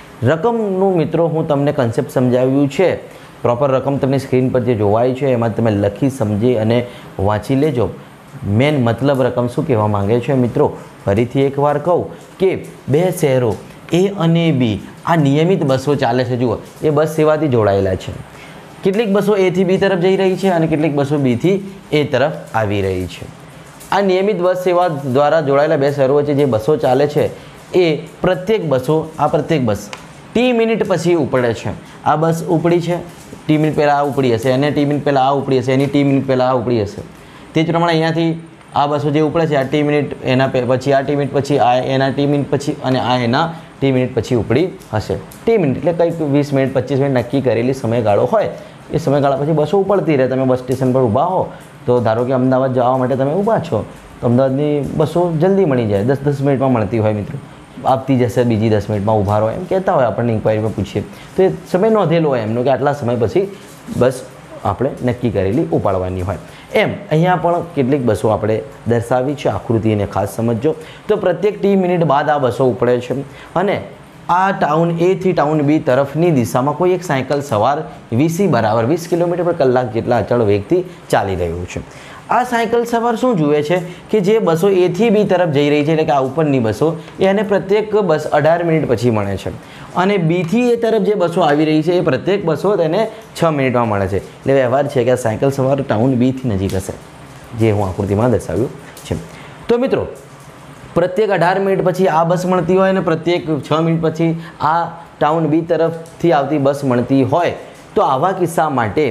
રકમનું મિત્રો હું તમને કન્સેપ્ટ સમજાવ્યું છે. પ્રોપર રકમ તમને સ્ક્રીન પર જે જોવાય છે એમાં તમે લખી સમજી અને વાંચી લેજો. મેન મતલબ રકમ શું કહેવા માંગે છે મિત્રો, ફરીથી એકવાર કહું કે બે શહેરો એ અને બી આ નિયમિત બસો ચાલે છે. જુઓ, એ બસ સેવાથી જોડાયેલા છે. કેટલીક બસો એથી બી તરફ જઈ રહી છે અને કેટલીક બસો બીથી એ તરફ આવી રહી છે. આ નિયમિત બસ સેવા દ્વારા જોડાયેલા બે શહેરો વચ્ચે જે બસો ચાલે છે એ પ્રત્યેક બસો, આ પ્રત્યેક બસ ટી મિનિટ પછી ઉપડે છે. આ બસ ઉપડી છે, ટી મિનિટ પહેલાં આ ઉપડી હશે, અને ટી મિનિટ પહેલાં આ ઉપડી હશે, એની ટી મિનિટ પહેલાં આ ઉપડી હશે. તે જ પ્રમાણે અહીંયાથી આ બસો જે ઉપડે છે આ ટી મિનિટ એના પછી આ ટી મિનિટ પછી આ એના ટી મિનિટ પછી અને આ એના ટી મિનિટ પછી ઉપડી હશે. ટી મિનિટ એટલે કંઈક વીસ મિનિટ પચીસ મિનિટ નક્કી કરેલી સમયગાળો હોય. એ સમયગાળા પછી બસો ઉપડતી રહે. તમે બસ સ્ટેશન પર ઊભા હો તો ધારો કે અમદાવાદ જવા માટે તમે ઊભા છો તો અમદાવાદની બસો જલ્દી મળી જાય, દસ દસ મિનિટમાં મળતી હોય મિત્રો. આપતી જશે બીજી દસ મિનિટમાં ઊભા રહો એમ કહેતા હોય, આપણને ઇન્ક્વાયરીમાં પૂછીએ તો એ સમય નોંધેલો હોય એમનો કે આટલા સમય પછી બસ આપણે નક્કી કરેલી ઉપાડવાની હોય. એમ અહીંયા પણ કેટલીક બસો આપણે દર્શાવી છે, આકૃતિને ખાસ સમજજો. તો પ્રત્યેક ટી મિનિટ બાદ આ બસો ઉપડે છે અને આ ટાઉન એથી ટાઉન બી તરફની દિશામાં કોઈ એક સાયકલ સવાર વીસી બરાબર વીસ કિલોમીટર પર કલાક જેટલા અચળ વેગથી ચાલી રહ્યું છે. આ સાયકલ સવાર શું જુએ છે કે જે બસો એથી બી તરફ જઈ રહી છે, એટલે કે આ ઉપરની બસો એ એને પ્રત્યેક બસ અઢાર મિનિટ પછી મળે છે અને બીથી એ તરફ જે બસો આવી રહી છે એ પ્રત્યેક બસો તેને છ મિનિટમાં મળે છે. એટલે વ્યવહાર છે કે આ સાયકલ સવાર ટાઉન બીથી નજીક હશે, જે હું આકૃતિમાં દર્શાવ્યું છે. તો મિત્રો પ્રત્યેક અઢાર મિનિટ પછી આ બસ મળતી હોય અને પ્રત્યેક છ મિનિટ પછી આ ટાઉન બી તરફથી આવતી બસ મળતી હોય તો આવા કિસ્સા માટે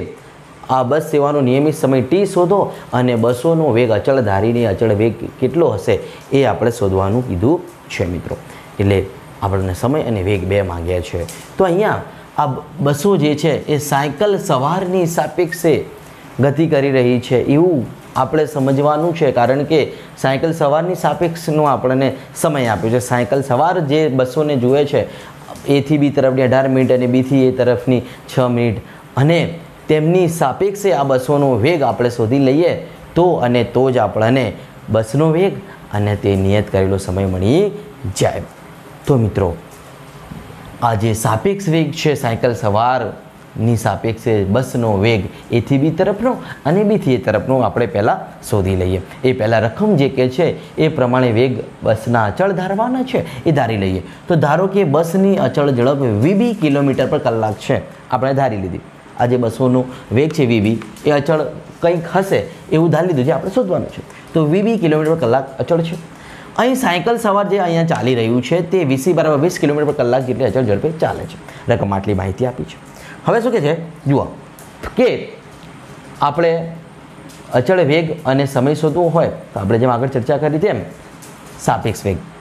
આ બસ સેવાનો નિયમિત સમય ટી શોધો અને બસોનો વેગ અચળ ધારીને અચળ વેગ કેટલો હશે એ આપણે શોધવાનું કીધું છે મિત્રો. એટલે આપણને સમય અને વેગ બે માંગ્યા છે. તો અહીંયા આ બસો જે છે એ સાયકલ સવારની સાપેક્ષે ગતિ કરી રહી છે એવું આપણે સમજવાનું છે, કારણ કે સાયકલ સવારની સાપેક્ષનો આપણને સમય આપ્યો છે. સાયકલ સવાર જે બસોને જુએ છે એથી બી તરફની અઢાર મિનિટ અને બીથી એ તરફની છ મિનિટ અને તેમની સાપેક્ષે આ બસોનો વેગ આપણે શોધી લઈએ તો અને તો જ આપણને બસનો વેગ અને તે નિયત કરેલો સમય મળી જાય. તો મિત્રો આ જે સાપેક્ષ વેગ છે સાયકલ સવારની સાપેક્ષે બસનો વેગ એથી બી તરફનો અને બીથી એ તરફનો આપણે પહેલાં શોધી લઈએ. એ પહેલાં રકમ જે કહે છે એ પ્રમાણે વેગ બસના અચળ ધારવાના છે એ ધારી લઈએ. તો ધારો કે બસની અચળ ઝડપ વીબી કિલોમીટર પર કલાક છે, આપણે ધારી લીધી. આ જે બસોનો વેગ છે વીબી એ અચળ કંઈક હશે એવું ધારી લીધું છે, આપણે શોધવાનું છે. તો વીબી કિલોમીટર પર કલાક અચળ છે. અહીં સાયકલ સવાર જે અહીંયા ચાલી રહ્યું છે તે વીસી બરાબર વીસ કિલોમીટર પર કલાક જેટલી અચળ ઝડપે ચાલે છે. રકમ આટલી માહિતી આપી છે. હવે શું કહે છે જુઓ કે આપણે અચળ વેગ અને સમય શોધવો હોય તો આપણે જેમ આગળ ચર્ચા કરી તેમ સાપેક્ષ વેગ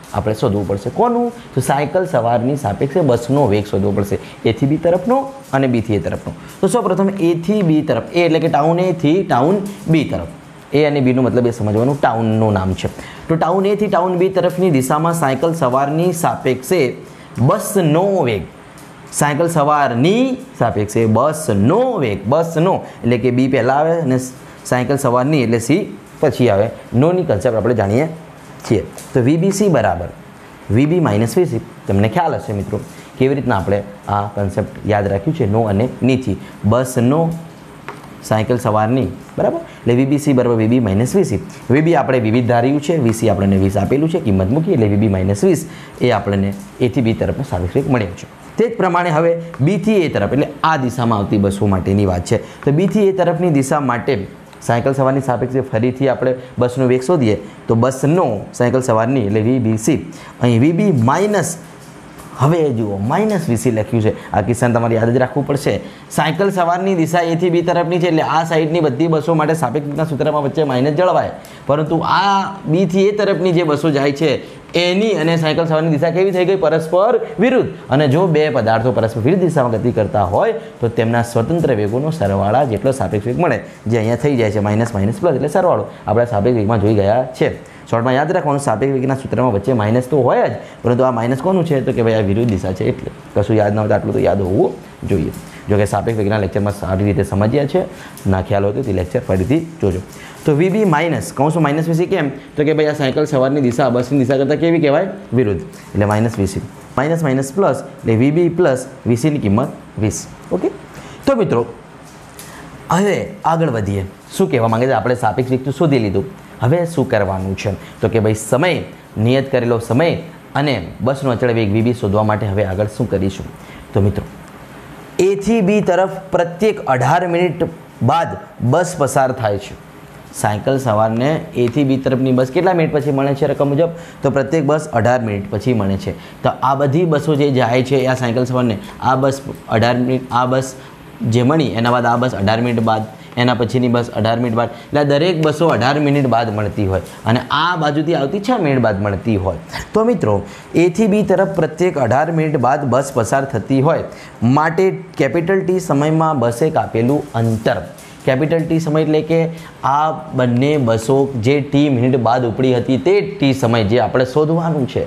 આપણે શોધવું પડશે. કોનું? તો સાયકલ સવારની સાપેક્ષે બસનો વેગ શોધવો પડશે, એથી બી તરફનો અને બીથી એ તરફનો. તો સૌપ્રથમ એથી બી તરફ, એ એટલે કે ટાઉન એથી ટાઉન બી તરફ, એ અને બીનું મતલબ એ સમજવાનું ટાઉનનું નામ છે. તો ટાઉન એથી ટાઉન બી તરફની દિશામાં સાયકલ સવારની સાપેક્ષે બસનો વેગ, સાયકલ સવારની સાપેક્ષે બસનો વેગ, બસનો એટલે કે બી પહેલાં આવે અને સાયકલ સવારની એટલે સી પછી આવે. નોની કન્સેપ્ટ આપણે જાણીએ છીએ. તો વીબીસી બરાબર વીબી માઇનસ વીસી. તમને ખ્યાલ હશે મિત્રો કેવી રીતના આપણે આ કન્સેપ્ટ યાદ રાખ્યું છે, નો અને નીથી. બસનો સાયકલ સવારની બરાબર એટલે વીબીસી બરાબર વીબી માઇનસ વીસી. વીબી આપણે વિવિધ ધાર્યું છે, વીસી આપણને વીસ આપેલું છે, કિંમત મૂકી એટલે વીબી માઇનસ વીસ એ આપણને એથી બી તરફનો સાપેક્ષ વેગ મળ્યો છે. તે જ પ્રમાણે હવે બીથી એ તરફ એટલે આ દિશામાં આવતી બસો માટેની વાત છે. તો બીથી એ તરફની દિશા માટે સાયકલ સવારની સાપેક્ષે ફરીથી આપણે બસનો વેગ શોધીએ તો બસનો સાયકલ સવારની એટલે વીબીસી. અહીં વીબી માઇનસ, હવે જુઓ માઇનસ વીસી લખ્યું છે. આ કિસ્સાને તમારે યાદ જ રાખવું પડશે. સાયકલ સવારની દિશા એથી બી તરફની છે એટલે આ સાઈડની બધી બસો માટે સાપેક્ષના સૂત્રમાં વચ્ચે માઇનસ જળવાય, પરંતુ આ બીથી એ તરફની જે બસો જાય છે એની અને સાયકલ સવારની દિશા કેવી થઈ ગઈ? પરસ્પર વિરુદ્ધ. અને જો બે પદાર્થો પરસ્પર વિરુદ્ધ દિશામાં ગતિ કરતા હોય તો તેમના સ્વતંત્ર વેગોનો સરવાળા જેટલો સાપેક્ષ વેગ મળે, જે અહીંયા થઈ જાય છે માઇનસ માઇનસ પ્લસ એટલે સરવાળો. આપણે સાપેક્ષ વેગમાં જોઈ ગયા છે. શોર્ટમાં યાદ રાખવાનું, સાપેક્ષ વેગના સૂત્રમાં વચ્ચે માઇનસ તો હોય જ, પરંતુ આ માઇનસ કોનું છે? તો કે ભાઈ આ વિરુદ્ધ દિશા છે, એટલે કશું યાદ ન હોય તો આટલું તો યાદ હોવું જોઈએ. જો કે સાપેક્ષ વેગના લેક્ચરમાં સારી રીતે સમજ્યા છે, ના ખ્યાલ હોય તો તે લેક્ચર ફરીથી જોજો. તો વીબી માઇનસ કૌંસમાં માઇનસ વીસી કેમ? તો કે ભાઈ આ સાયકલ સવારની દિશા બસની દિશા કરતાં કેવી કહેવાય? વિરુદ્ધ, એટલે minus V C. Minus minus plus એટલે વીબી પ્લસ વીસીની કિંમત વીસ. ઓકે, તો મિત્રો હવે આગળ વધીએ. શું કહેવા માંગે છે? આપણે સાપેક્ષ વેગ તો શોધી લીધું, હવે શું કરવાનું છે? તો કે ભાઈ સમય, નિયત કરેલો સમય અને બસનો અચળ વેગ વીબી શોધવા માટે હવે આગળ શું કરીશું? તો મિત્રો એથી બી તરફ પ્રત્યેક અઢાર મિનિટ બાદ બસ પસાર થાય છે. સાયકલ સવારને એથી બી તરફની બસ કેટલા મિનિટ પછી મળે છે રકમ મુજબ? તો પ્રત્યેક બસ અઢાર મિનિટ પછી મળે છે. તો આ બધી બસો જે જાય છે આ સાયકલ સવારને, આ બસ અઢાર મિનિટ, આ બસ જે મળી એના બાદ આ બસ અઢાર મિનિટ બાદ, એના પછીની બસ અઢાર મિનિટ બાદ, એટલે દરેક બસો અઢાર મિનિટ બાદ મળતી હોય અને આ બાજુથી આવતી છ મિનિટ બાદ મળતી હોય. તો મિત્રો એથી બી તરફ પ્રત્યેક અઢાર મિનિટ બાદ બસ પસાર થતી હોય માટે કેપિટલ ટી સમયમાં બસે કાપેલું અંતર, કેપિટલ ટી સમય એટલે કે આ બંને બસો જે ટી મિનિટ બાદ ઉપડી હતી તે ટી સમય જે આપણે શોધવાનું છે.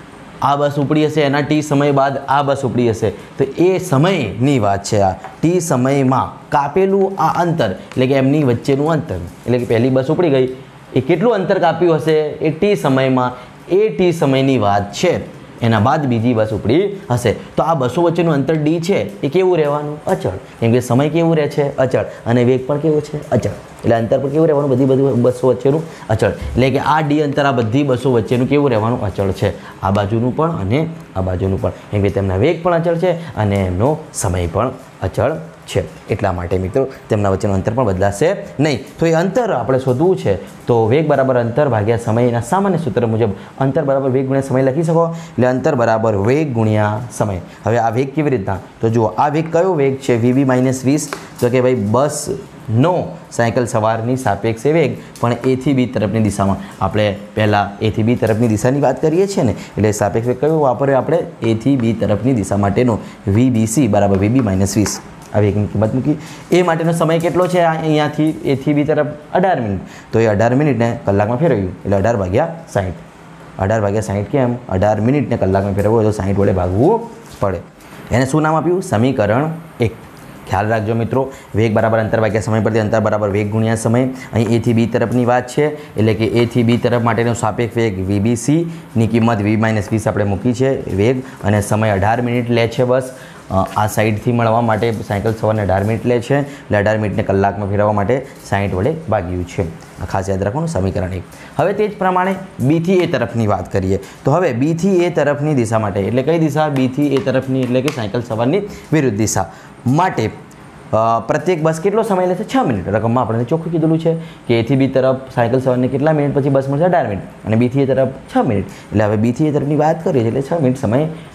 આ બસ ઉપડી હશે, એના ટી સમય બાદ આ બસ ઉપડી હશે, તો એ સમયની વાત છે. આ ટી સમયમાં કાપેલું આ અંતર એટલે કે એમની વચ્ચેનું અંતર, એટલે કે પહેલી બસ ઉપડી ગઈ એ કેટલું અંતર કાપ્યું હશે એ ટી સમયમાં, એ ટી સમયની વાત છે. એના બાદ બીજી બસ ઉપડી હશે. તો આ બસો વચ્ચેનું અંતર ડી છે એ કેવું રહેવાનું? અચળ. કેમ કે સમય કેવું રહે છે? અચળ. અને વેગ પણ કેવો છે? અચળ. એટલે અંતર પણ કેવું રહેવાનું? બધી બધી બસો વચ્ચેનું અચળ. એટલે કે આ ડી અંતર આ બધી બસો વચ્ચેનું કેવું રહેવાનું? અચળ છે. આ બાજુનું પણ અને આ બાજુનું પણ. કેમ કે તેમના વેગ પણ અચળ છે અને એમનો સમય પણ અચળ છે. એટલા માટે મિત્રો તેમના વચ્ચેનું અંતર પણ બદલાશે નહીં. તો એ અંતર આપણે શોધવું છે તો વેગ બરાબર અંતર ભાગ્યા સમયના સામાન્ય સૂત્ર મુજબ અંતર બરાબર વેગ ગુણ્યા સમય લખી શકો. એટલે અંતર બરાબર વેગ ગુણ્યા સમય. હવે આ વેગ કેવી રીતના? તો જુઓ આ વેગ કયો વેગ છે? વીબી માઇનસ વીસ. તો કે ભાઈ બસ નો સાયકલ સવારની સાપેક્ષે વેગ પણ એથી બી તરફની દિશામાં. આપણે પહેલાં એથી બી તરફની દિશાની વાત કરીએ છીએ ને, એટલે સાપેક્ષ વેગ કયો વાપર્યો આપણે? એથી બી તરફની દિશા માટેનો વીબીસી બરાબર વીબી માઇનસ વીસ. આ વેગની કિંમત મૂકી. એ માટેનો સમય કેટલો છે? અહીંયાથી એથી બી તરફ અઢાર મિનિટ. તો એ અઢાર મિનિટને કલાકમાં ફેરવ્યું એટલે અઢાર ભાગ્યા સાહીઠ. અઢાર ભાગ્યા સાહીઠ કેમ? અઢાર મિનિટને કલાકમાં ફેરવવું તો સાહીઠ વડે ભાગવું પડે. એને શું નામ આપ્યું? સમીકરણ એક. ખ્યાલ રાખજો મિત્રો, વેગ બરાબર અંતર ભાગ્યા સમય પરથી અંતર બરાબર વેગ ગુણ્યા સમય. અહીં એથી બી તરફની વાત છે એટલે કે એથી બી તરફ માટેનો સાપેક્ષ વેગ વીબીસીની કિંમત વી માઇનસ વીસ આપણે મૂકી છે વેગ, અને સમય અઢાર મિનિટ લે છે બસ. આ સાઈડથી મળવા માટે સાયકલ સવારને અઢાર મિનિટ લે છે એટલે અઢાર મિનિટને કલાકમાં ફેરવવા માટે સાહીઠ વડે ભાગ્યું છે. ખાસ યાદ રાખવાનું સમીકરણ એક. હવે તે જ પ્રમાણે બીથી એ તરફની વાત કરીએ તો હવે બીથી એ તરફની દિશા માટે, એટલે કઈ દિશા? બીથી એ તરફની એટલે કે સાયકલ સવારની વિરુદ્ધ દિશા માટે પ્રત્યેક બસ કેટલો સમય લેશે? છ મિનિટ. રકમમાં આપણે ચોખ્ખું કીધેલું છે કે એથી બી તરફ સાયકલ સવારને કેટલા મિનિટ પછી બસ મળશે? અઢાર મિનિટ. અને બીથી એ તરફ છ મિનિટ. એટલે હવે બીથી એ તરફની વાત કરીએ એટલે છ મિનિટ સમય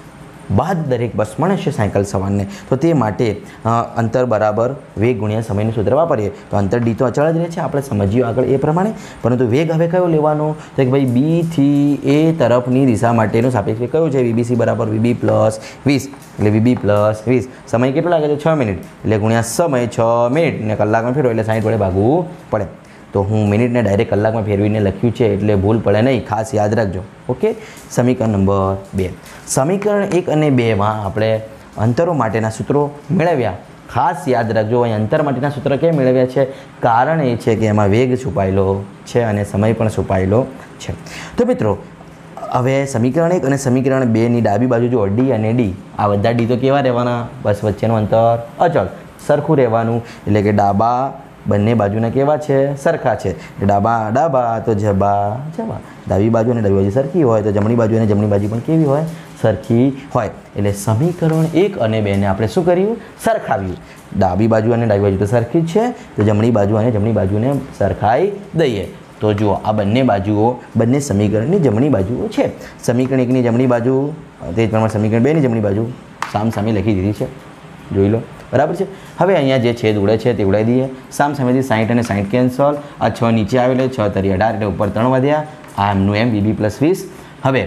બાદ દરેક બસ મળે છે સાયકલ સવારને, તો તે માટે અંતર બરાબર વેગ ગુણ્યા સમયનું સૂત્ર વાપરીએ તો અંતર ડી તો અચળ જ રહે છે, આપણે સમજીએ આગળ એ પ્રમાણે. પરંતુ વેગ હવે કયો લેવાનો, તો કે ભાઈ બીથી એ તરફની દિશા માટેનું સાપેક્ષ વેગ કયો છે, વીબીસી બરાબર વીબી પ્લસ વીસ, એટલે વીબી પ્લસ વીસ. સમય કેટલો લાગે છે, છ મિનિટ, એટલે ગુણ્યા સમય છ મિનિટ ને કલાકમાં ફેરવો એટલે સાઠ વડે ભાગવું પડે. તો હું મિનિટને ડાયરેક્ટ કલાકમાં ફેરવીને લખ્યું છે એટલે ભૂલ પડે નહીં, ખાસ યાદ રાખજો. ઓકે, સમીકરણ નંબર બે. સમીકરણ એક અને બેમાં આપણે અંતરો માટેના સૂત્રો મેળવ્યા. ખાસ યાદ રાખજો, અહીં અંતર માટેના સૂત્ર કેમ મેળવ્યા છે, કારણ એ છે કે એમાં વેગ છુપાયેલો છે અને સમય પણ છુપાયેલો છે. તો મિત્રો હવે સમીકરણ એક અને સમીકરણ બેની ડાબી બાજુ જો ડી અને ડી, આ બધા ડી તો કેવા રહેવાના, બસ વચ્ચેનું અંતર અચળ સરખું રહેવાનું, એટલે કે ડાબા બંને બાજુના કેવા છે, સરખા છે. ડાબા ડાબા તો જબા જબા, ડાબી બાજુ અને ડાબી બાજુ સરખી હોય તો જમણી બાજુ અને જમણી બાજુ પણ કેવી હોય, સરખી હોય. એટલે સમીકરણ એક અને બેને આપણે શું કર્યું, સરખાવ્યું. ડાબી બાજુ અને ડાબી બાજુ તો સરખી જ છે, તો જમણી બાજુ અને જમણી બાજુને સરખાઈ દઈએ. તો જુઓ આ બંને બાજુઓ બંને સમીકરણની જમણી બાજુઓ છે. સમીકરણ એકની જમણી બાજુ તે જ પ્રમાણે સમીકરણ બેની જમણી બાજુ સામ સામે લખી દીધી છે, જોઈ લો, બરાબર છે. હવે અહીંયા જે છેદ ઉડે છે તે ઉડાવી દઈએ. સામ સામેથી સાઠ અને સાઠ કેન્સલ, આ છ નીચે આવેલો, છ તરી અઢાર એટલે ઉપર ત્રણ વધ્યા, આ એમનું એમ વીબી પ્લસ વીસ. હવે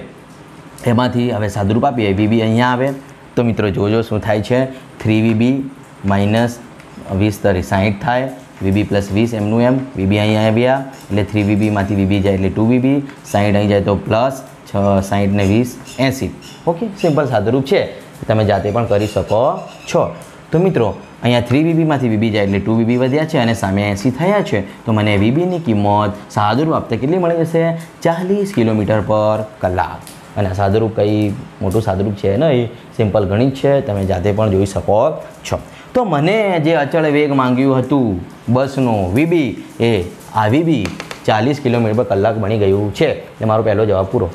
એમાંથી હવે સાદુરૂપ આપીએ, વીબી અહીંયા આવે તો મિત્રો જોજો શું થાય છે, થ્રી વીબી માઇનસ વીસ તરી સાઠ થાય, વીબી પ્લસ વીસ એમનું એમ, વીબી અહીંયા આવ્યા એટલે થ્રી વીબીમાંથી વીબી જાય એટલે ટુ વીબી, સાઠ અહીં જાય તો પ્લસ છ સાઠ ને વીસ એંસી. ઓકે, સિમ્પલ સાદુરૂપ છે, તમે જાતે પણ કરી શકો છો. તો મિત્રો અહીંયા થ્રી વીબીમાંથી વીબી જાય એટલે ટુ વીબી વધ્યા છે અને સામે એંસી થયા છે, તો મને વીબીની કિંમત સાદુરૂપ આપતા કેટલી મળી જશે, ચાલીસ કિલોમીટર પર કલાક. અને આ સાદુરૂપ કંઈ મોટું સાદુરૂપ છે નહીં, સિમ્પલ ગણિત છે, તમે જાતે પણ જોઈ શકો છો. તો મને જે અચળ વેગ માંગ્યું હતું બસનું વીબી, એ આ વીબી ચાલીસ કિલોમીટર પર કલાક બની ગયું છે, એટલે મારો પહેલો જવાબ પૂરો.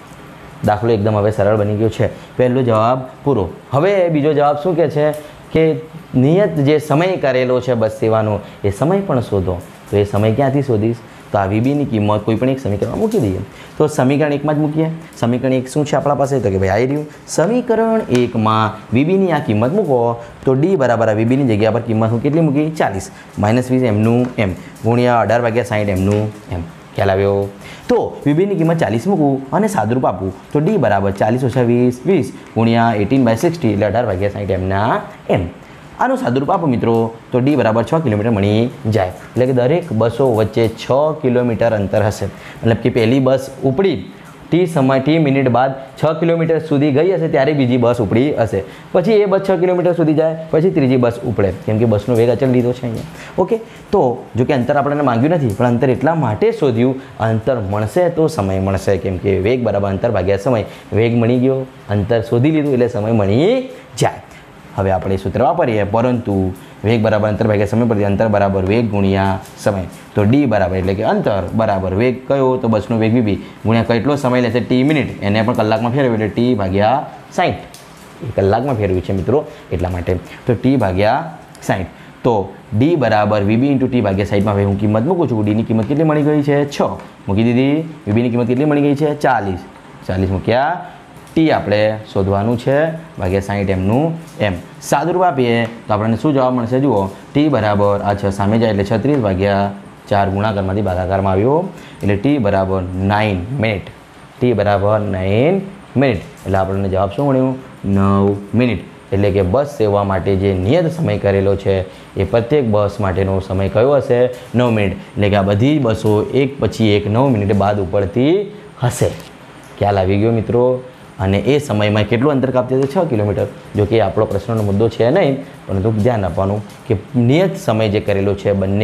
દાખલો એકદમ હવે સરળ બની ગયો છે, પહેલો જવાબ પૂરો. હવે બીજો જવાબ શું કહે છે કે નિયત જે સમય કરેલો છે બસ સેવાનો એ સમય પણ શોધો. તો એ સમય ક્યાંથી શોધીશ, તો આ વીબીની કિંમત કોઈ પણ એક સમીકરણમાં મૂકી દઈએ. તો સમીકરણ એકમાં જ મૂકીએ. સમીકરણ એક શું છે આપણા પાસે, તો કે ભાઈ આવી રહ્યું સમીકરણ એકમાં વીબીની આ કિંમત મૂકો તો ડી બરાબર આ વીબીની જગ્યા પર કિંમત હું કેટલી મૂકી, ચાલીસ, માઇનસ વીસ એમનું એમ, ગુણ્યા અઢાર ભાગ્યા સાઠ એમનું એમ. ખ્યાલ આવ્યો? તો વીબીની કિંમત ચાલીસ મૂકવું અને સાદુરૂપ આપવું તો ડી બરાબર ચાલીસ ઓછા વીસ વીસ ગુણ્યા એટીન બાય સિક્સટી એટલે અઢાર ભાગ્યા સાઠ એમના એમ. આનું સાદુરૂપ આપો મિત્રો તો ડી બરાબર છ કિલોમીટર મળી જાય. એટલે કે દરેક બસો વચ્ચે છ કિલોમીટર અંતર હશે. મતલબ કે પહેલી બસ ઉપડી ટી સમય ટી મિનિટ બાદ છ કિલોમીટર સુધી ગઈ હશે ત્યારે બીજી બસ ઉપડી હશે. પછી એ બસ છ કિલોમીટર સુધી જાય પછી ત્રીજી બસ ઉપડે, કેમ કે બસનો વેગ અચળ લીધો છે અહીંયા. ઓકે, તો જો કે અંતર આપણને માંગ્યું નથી પણ અંતર એટલા માટે શોધ્યું, અંતર મળશે તો સમય મળશે, કેમ કે વેગ બરાબર અંતર ભાગ્યા સમય. વેગ મળી ગયો, અંતર શોધી લીધું એટલે સમય મળી જાય. હવે આપણે સૂત્ર વાપરીએ, પરંતુ વેગ બરાબર અંતર ભાગ્યા સમય પરથી અંતર બરાબર વેગ ગુણ્યા સમય. તો ડી બરાબર એટલે કે અંતર બરાબર વેગ કયો, તો બસનો વેગ વીબી ગુણ્યા કેટલો સમય લેશે ટી મિનિટ, એને પણ કલાકમાં ફેરવ્યું એટલે ટી ભાગ્યા સાઠ. એ કલાકમાં ફેરવ્યું છે મિત્રો એટલા માટે, તો ટી ભાગ્યા સાઠ. તો ડી બરાબર વીબી ઇન્ટુ ટી ભાગ્યા સાઠમાં હવે હું કિંમત મૂકું છું. ડીની કિંમત કેટલી મળી ગઈ છે, છ મૂકી દીધી. વીબીની કિંમત કેટલી મળી ગઈ છે, ચાલીસ. ચાલીસ મૂક્યા. ટી આપણે શોધવાનું છે ભાગ્યા સાઠ એમનું એમ. સાદુરૂપ આપીએ તો આપણને શું જવાબ મળશે, જુઓ ટી બરાબર આ છ સામે જાય એટલે છત્રીસ ભાગ્યા ચાર ગુણાકારમાંથી ભાગાકારમાં આવ્યો એટલે ટી બરાબર નાઇન મિનિટ. ટી બરાબર નાઇન મિનિટ એટલે આપણને જવાબ શું મળ્યું, નવ મિનિટ. એટલે કે બસ સેવા માટે જે નિયત સમય કરેલો છે એ પ્રત્યેક બસ માટેનો સમય કયો હશે, નવ મિનિટ. એટલે કે આ બધી બસો એક પછી એક નવ મિનિટ બાદ ઉપડતી હશે. ખ્યાલ આવી ગયો મિત્રો? અને એ સમયમાં કેટલું અંતર કાપતી હતી, છ કિલોમીટર. જો કે આપણો પ્રશ્નનો મુદ્દો છે નહીં, પરંતુ ધ્યાન આપવાનું કે નિયત સમય જે કરેલો છે બંને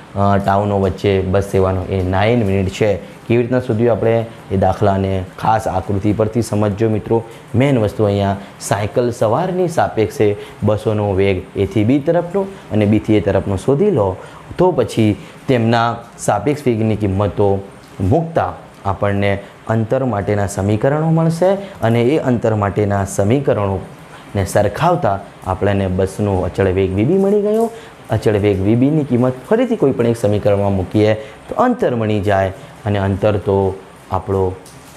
ટાઉનો વચ્ચે બસ સેવાનો એ નાઇન મિનિટ છે. કેવી રીતના શોધ્યું આપણે એ દાખલાને ખાસ આકૃતિ પરથી સમજજો મિત્રો. મેઇન વસ્તુ અહીંયા સાયકલ સવારની સાપેક્ષે બસોનો વેગ એથી બી તરફનો અને બીથી એ તરફનો શોધી લો, તો પછી તેમના સાપેક્ષ વેગની કિંમતો મૂકતા આપણને અંતર માટેના સમીકરણો મળશે અને એ અંતર માટેના સમીકરણોને સરખાવતા આપણને બસનો અચળ વેગ વીબી મળી ગયો. અચળ વેગ વીબીની કિંમત ફરીથી કોઈ પણ એક સમીકરણમાં મૂકીએ તો અંતર મળી જાય અને અંતર તો આપણો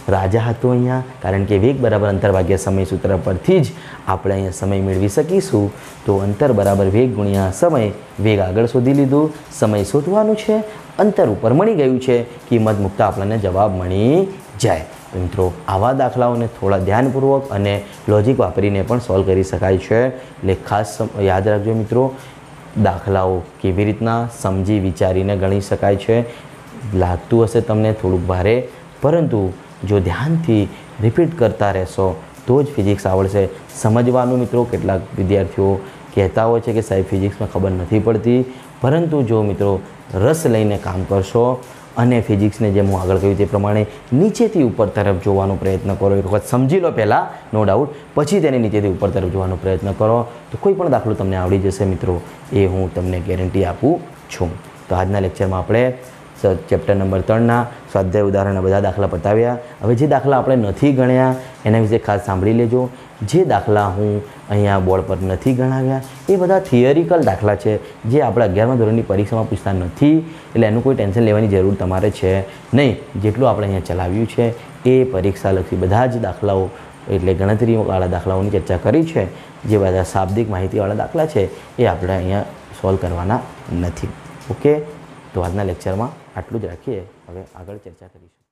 રાજા હતો અહીંયા, કારણ કે વેગ બરાબર અંતર ભાગ્યા સમય સૂત્ર પરથી જ આપણે અહીંયા સમય મેળવી શકીશું. તો અંતર બરાબર વેગ ગુણ્યા સમય, વેગ આગળ શોધી લીધું, સમય શોધવાનું છે, અંતર ઉપર મળી ગયું છે, કિંમત મૂકતા આપણને જવાબ મળી જાય. તો મિત્રો આવા દાખલાઓને થોડા ધ્યાનપૂર્વક અને લોજિક વાપરીને પણ સોલ્વ કરી શકાય છે. એટલે ખાસ યાદ રાખજો મિત્રો, દાખલાઓ કેવી રીતના સમજી વિચારીને ગણી શકાય છે. લાગતું હશે તમને થોડુંક ભારે, પરંતુ જો ધ્યાનથી રિપીટ કરતા રહેશો તો જ ફિઝિક્સ આવડશે. સમજવાનું મિત્રો, કેટલાક વિદ્યાર્થીઓ કહેતા હોય છે કે સાહેબ ફિઝિક્સમાં ખબર નથી પડતી, પરંતુ જો મિત્રો રસ લઈને કામ કરશો અને ફિઝિક્સને જેમ હું આગળ કહ્યું તે પ્રમાણે નીચેથી ઉપર તરફ જોવાનો પ્રયત્ન કરો. એક વખત સમજી લો પહેલાં, નો ડાઉટ, પછી તેને નીચેથી ઉપર તરફ જોવાનો પ્રયત્ન કરો તો કોઈ પણ દાખલો તમને આવડી જશે મિત્રો, એ હું તમને ગેરંટી આપું છું. તો આજના લેક્ચરમાં આપણે ચેપ્ટર નંબર ત્રણના સ્વાધ્યાય ઉદાહરણના બધા દાખલા પતાવ્યા. હવે જે દાખલા આપણે નથી ગણ્યા એના વિશે ખાસ સાંભળી લેજો. જે દાખલા હું અહીંયા બોર્ડ પર નથી ગણાવ્યા એ બધા થિયરિકલ દાખલા છે, જે આપણે અગિયારમા ધોરણની પરીક્ષામાં પૂછતા નથી. એટલે એનું કોઈ ટેન્શન લેવાની જરૂર તમારે છે નહીં. જેટલું આપણે અહીંયા ચલાવ્યું છે એ પરીક્ષાલક્ષી બધા જ દાખલાઓ, એટલે ગણતરીવાળા દાખલાઓની ચર્ચા કરી છે. જે બધા શાબ્દિક માહિતીવાળા દાખલા છે એ આપણે અહીંયા સોલ્વ કરવાના નથી. ઓકે, તો આજના લેક્ચરમાં આટલું જ રાખીએ. હવે આગળ ચર્ચા કરીશું.